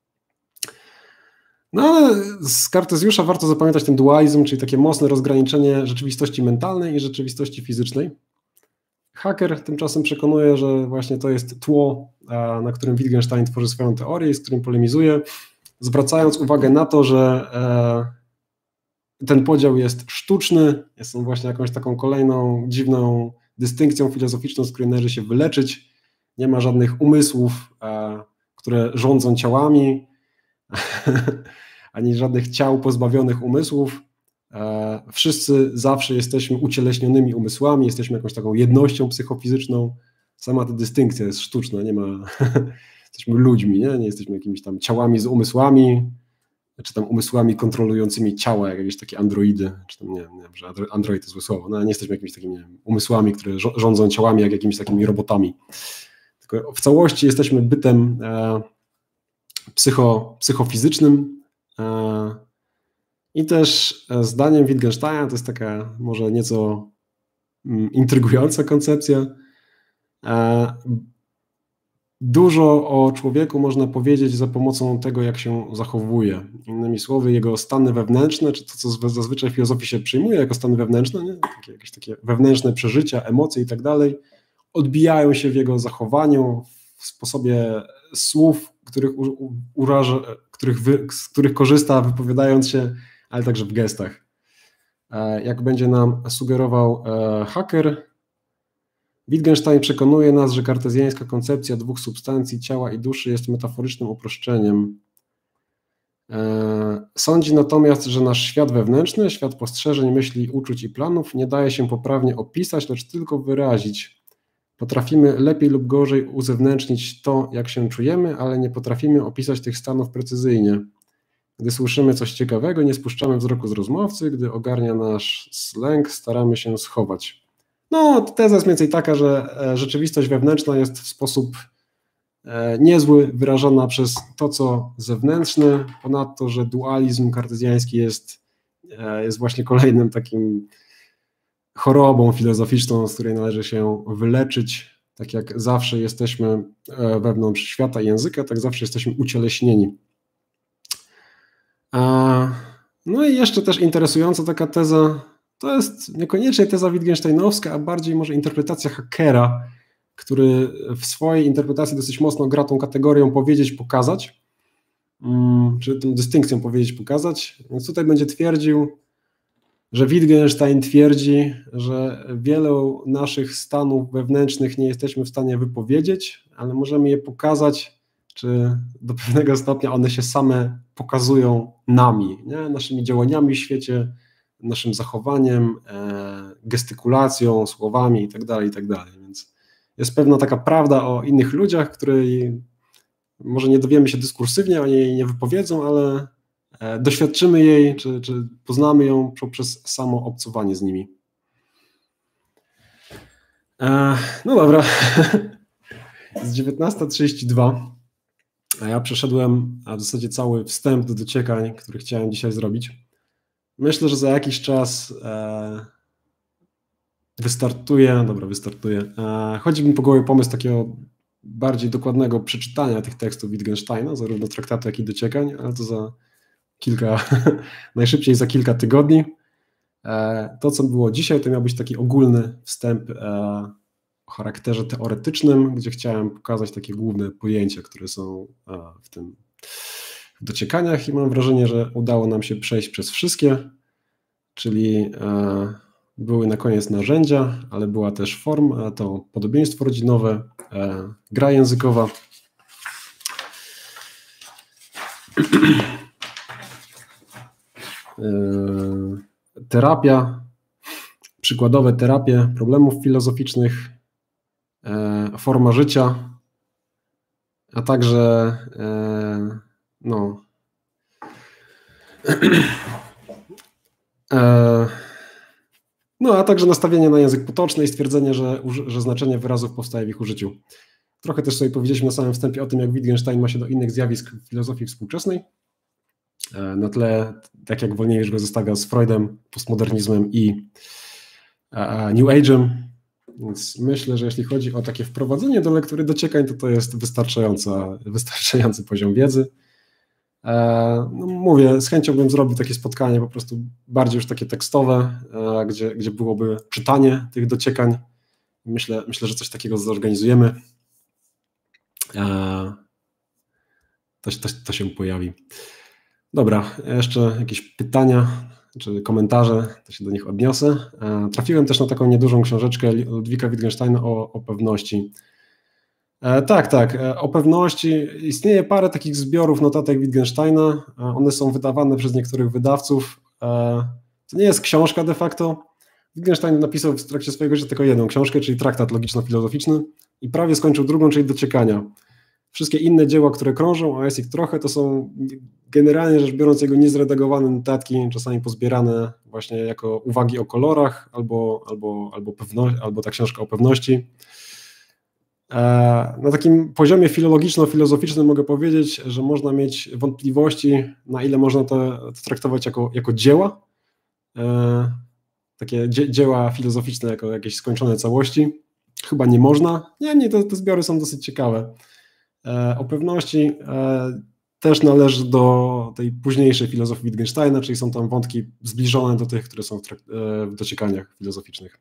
No ale z Kartezjusza warto zapamiętać ten dualizm, czyli takie mocne rozgraniczenie rzeczywistości mentalnej i rzeczywistości fizycznej. Hacker tymczasem przekonuje, że właśnie to jest tło, na którym Wittgenstein tworzy swoją teorię i z którym polemizuje, zwracając uwagę na to, że ten podział jest sztuczny, jest on właśnie jakąś taką kolejną dziwną dystynkcją filozoficzną, z której należy się wyleczyć. Nie ma żadnych umysłów, które rządzą ciałami. ani żadnych ciał pozbawionych umysłów. Wszyscy zawsze jesteśmy ucieleśnionymi umysłami, jesteśmy jakąś taką jednością psychofizyczną. Sama ta dystynkcja jest sztuczna, nie ma... Jesteśmy ludźmi, nie jesteśmy jakimiś tam ciałami z umysłami, czy tam umysłami kontrolującymi ciała, jak jakieś takie androidy, czy tam nie wiem, że android to złe słowo, no nie jesteśmy jakimiś takimi nie wiem, umysłami, które rządzą ciałami, jak jakimiś takimi robotami. Tylko w całości jesteśmy bytem psychofizycznym i też zdaniem Wittgensteina, to jest taka może nieco intrygująca koncepcja, dużo o człowieku można powiedzieć za pomocą tego, jak się zachowuje. Innymi słowy, jego stany wewnętrzne, czy to, co zazwyczaj w filozofii się przyjmuje jako stany wewnętrzne, nie? Jakieś takie wewnętrzne przeżycia, emocje i tak dalej, odbijają się w jego zachowaniu, w sposobie słów, z których korzysta, wypowiadając się, ale także w gestach. Jak będzie nam sugerował Hacker, Wittgenstein przekonuje nas, że kartezjańska koncepcja dwóch substancji, ciała i duszy, jest metaforycznym uproszczeniem. Sądzi natomiast, że nasz świat wewnętrzny, świat postrzeżeń, myśli, uczuć i planów nie daje się poprawnie opisać, lecz tylko wyrazić. Potrafimy lepiej lub gorzej uzewnętrznić to, jak się czujemy, ale nie potrafimy opisać tych stanów precyzyjnie. Gdy słyszymy coś ciekawego, nie spuszczamy wzroku z rozmówcy, gdy ogarnia nasz lęk, staramy się schować. No, teza jest mniej więcej taka, że rzeczywistość wewnętrzna jest w sposób niezły wyrażona przez to, co zewnętrzne, ponadto, że dualizm kartezjański jest właśnie kolejnym takim chorobą filozoficzną, z której należy się wyleczyć. Tak jak zawsze jesteśmy wewnątrz świata i języka, tak zawsze jesteśmy ucieleśnieni. No i jeszcze też interesująca taka teza, to jest niekoniecznie teza wittgensteinowska, a bardziej może interpretacja Hackera, który w swojej interpretacji dosyć mocno gra tą kategorią powiedzieć, pokazać, czy tą dystynkcją powiedzieć, pokazać. Więc tutaj będzie twierdził, że Wittgenstein twierdzi, że wielu naszych stanów wewnętrznych nie jesteśmy w stanie wypowiedzieć, ale możemy je pokazać, czy do pewnego stopnia one się same pokazują nami, nie? Naszymi działaniami w świecie, naszym zachowaniem, gestykulacją, słowami itd., itd. Więc jest pewna taka prawda o innych ludziach, której może nie dowiemy się dyskursywnie, oni jej nie wypowiedzą, ale doświadczymy jej, czy poznamy ją poprzez samo obcowanie z nimi. No dobra, jest 19:32, a ja przeszedłem w zasadzie cały wstęp do dociekań, który chciałem dzisiaj zrobić. Myślę, że za jakiś czas wystartuje. Chodzi mi po głowie pomysł takiego bardziej dokładnego przeczytania tych tekstów Wittgensteina, zarówno traktatu, jak i dociekań, ale to najszybciej za kilka tygodni. To, co było dzisiaj, to miał być taki ogólny wstęp o charakterze teoretycznym, gdzie chciałem pokazać takie główne pojęcia, które są w tym dociekaniach i mam wrażenie, że udało nam się przejść przez wszystkie, czyli były na koniec narzędzia, ale była też forma, to podobieństwo rodzinowe, gra językowa, terapia, przykładowe terapie problemów filozoficznych, forma życia, a także a także nastawienie na język potoczny i stwierdzenie, że znaczenie wyrazów powstaje w ich użyciu. Trochę też sobie powiedzieliśmy na samym wstępie o tym, jak Wittgenstein ma się do innych zjawisk w filozofii współczesnej. Na tle, tak jak Wolniejesz go zestawia z Freudem, postmodernizmem i New Age'em. Więc myślę, że jeśli chodzi o takie wprowadzenie do lektury dociekań, to jest wystarczający poziom wiedzy. No mówię, z chęcią bym zrobił takie spotkanie po prostu bardziej już takie tekstowe, gdzie byłoby czytanie tych dociekań. Myślę, że coś takiego zorganizujemy. To się pojawi. Dobra, jeszcze jakieś pytania czy komentarze, to się do nich odniosę. Trafiłem też na taką niedużą książeczkę Ludwika Wittgensteina o pewności. Tak. O pewności istnieje parę takich zbiorów notatek Wittgensteina. One są wydawane przez niektórych wydawców. To nie jest książka de facto. Wittgenstein napisał w trakcie swojego życia tylko jedną książkę, czyli traktat logiczno-filozoficzny i prawie skończył drugą, czyli Dociekania. Wszystkie inne dzieła, które krążą, a jest ich trochę, to są generalnie rzecz biorąc jego niezredagowane notatki, czasami pozbierane właśnie jako uwagi o kolorach albo ta książka o pewności. Na takim poziomie filologiczno-filozoficznym mogę powiedzieć, że można mieć wątpliwości, na ile można to traktować jako dzieła, takie dzieła filozoficzne jako jakieś skończone całości. Chyba nie można. Niemniej te zbiory są dosyć ciekawe. O pewności też należy do tej późniejszej filozofii Wittgensteina, czyli są tam wątki zbliżone do tych, które są w dociekaniach filozoficznych.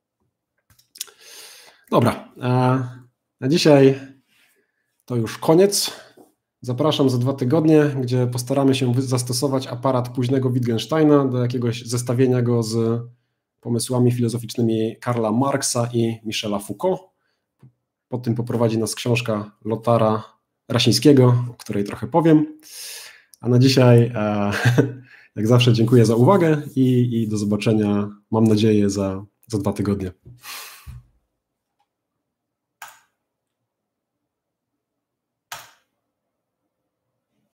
Dobra, na dzisiaj to już koniec. Zapraszam za 2 tygodnie, gdzie postaramy się zastosować aparat późnego Wittgensteina do jakiegoś zestawienia go z pomysłami filozoficznymi Karla Marksa i Michela Foucault. Po tym poprowadzi nas książka Lothara Rasińskiego, o której trochę powiem. A na dzisiaj, jak zawsze, dziękuję za uwagę i do zobaczenia, mam nadzieję, za 2 tygodnie.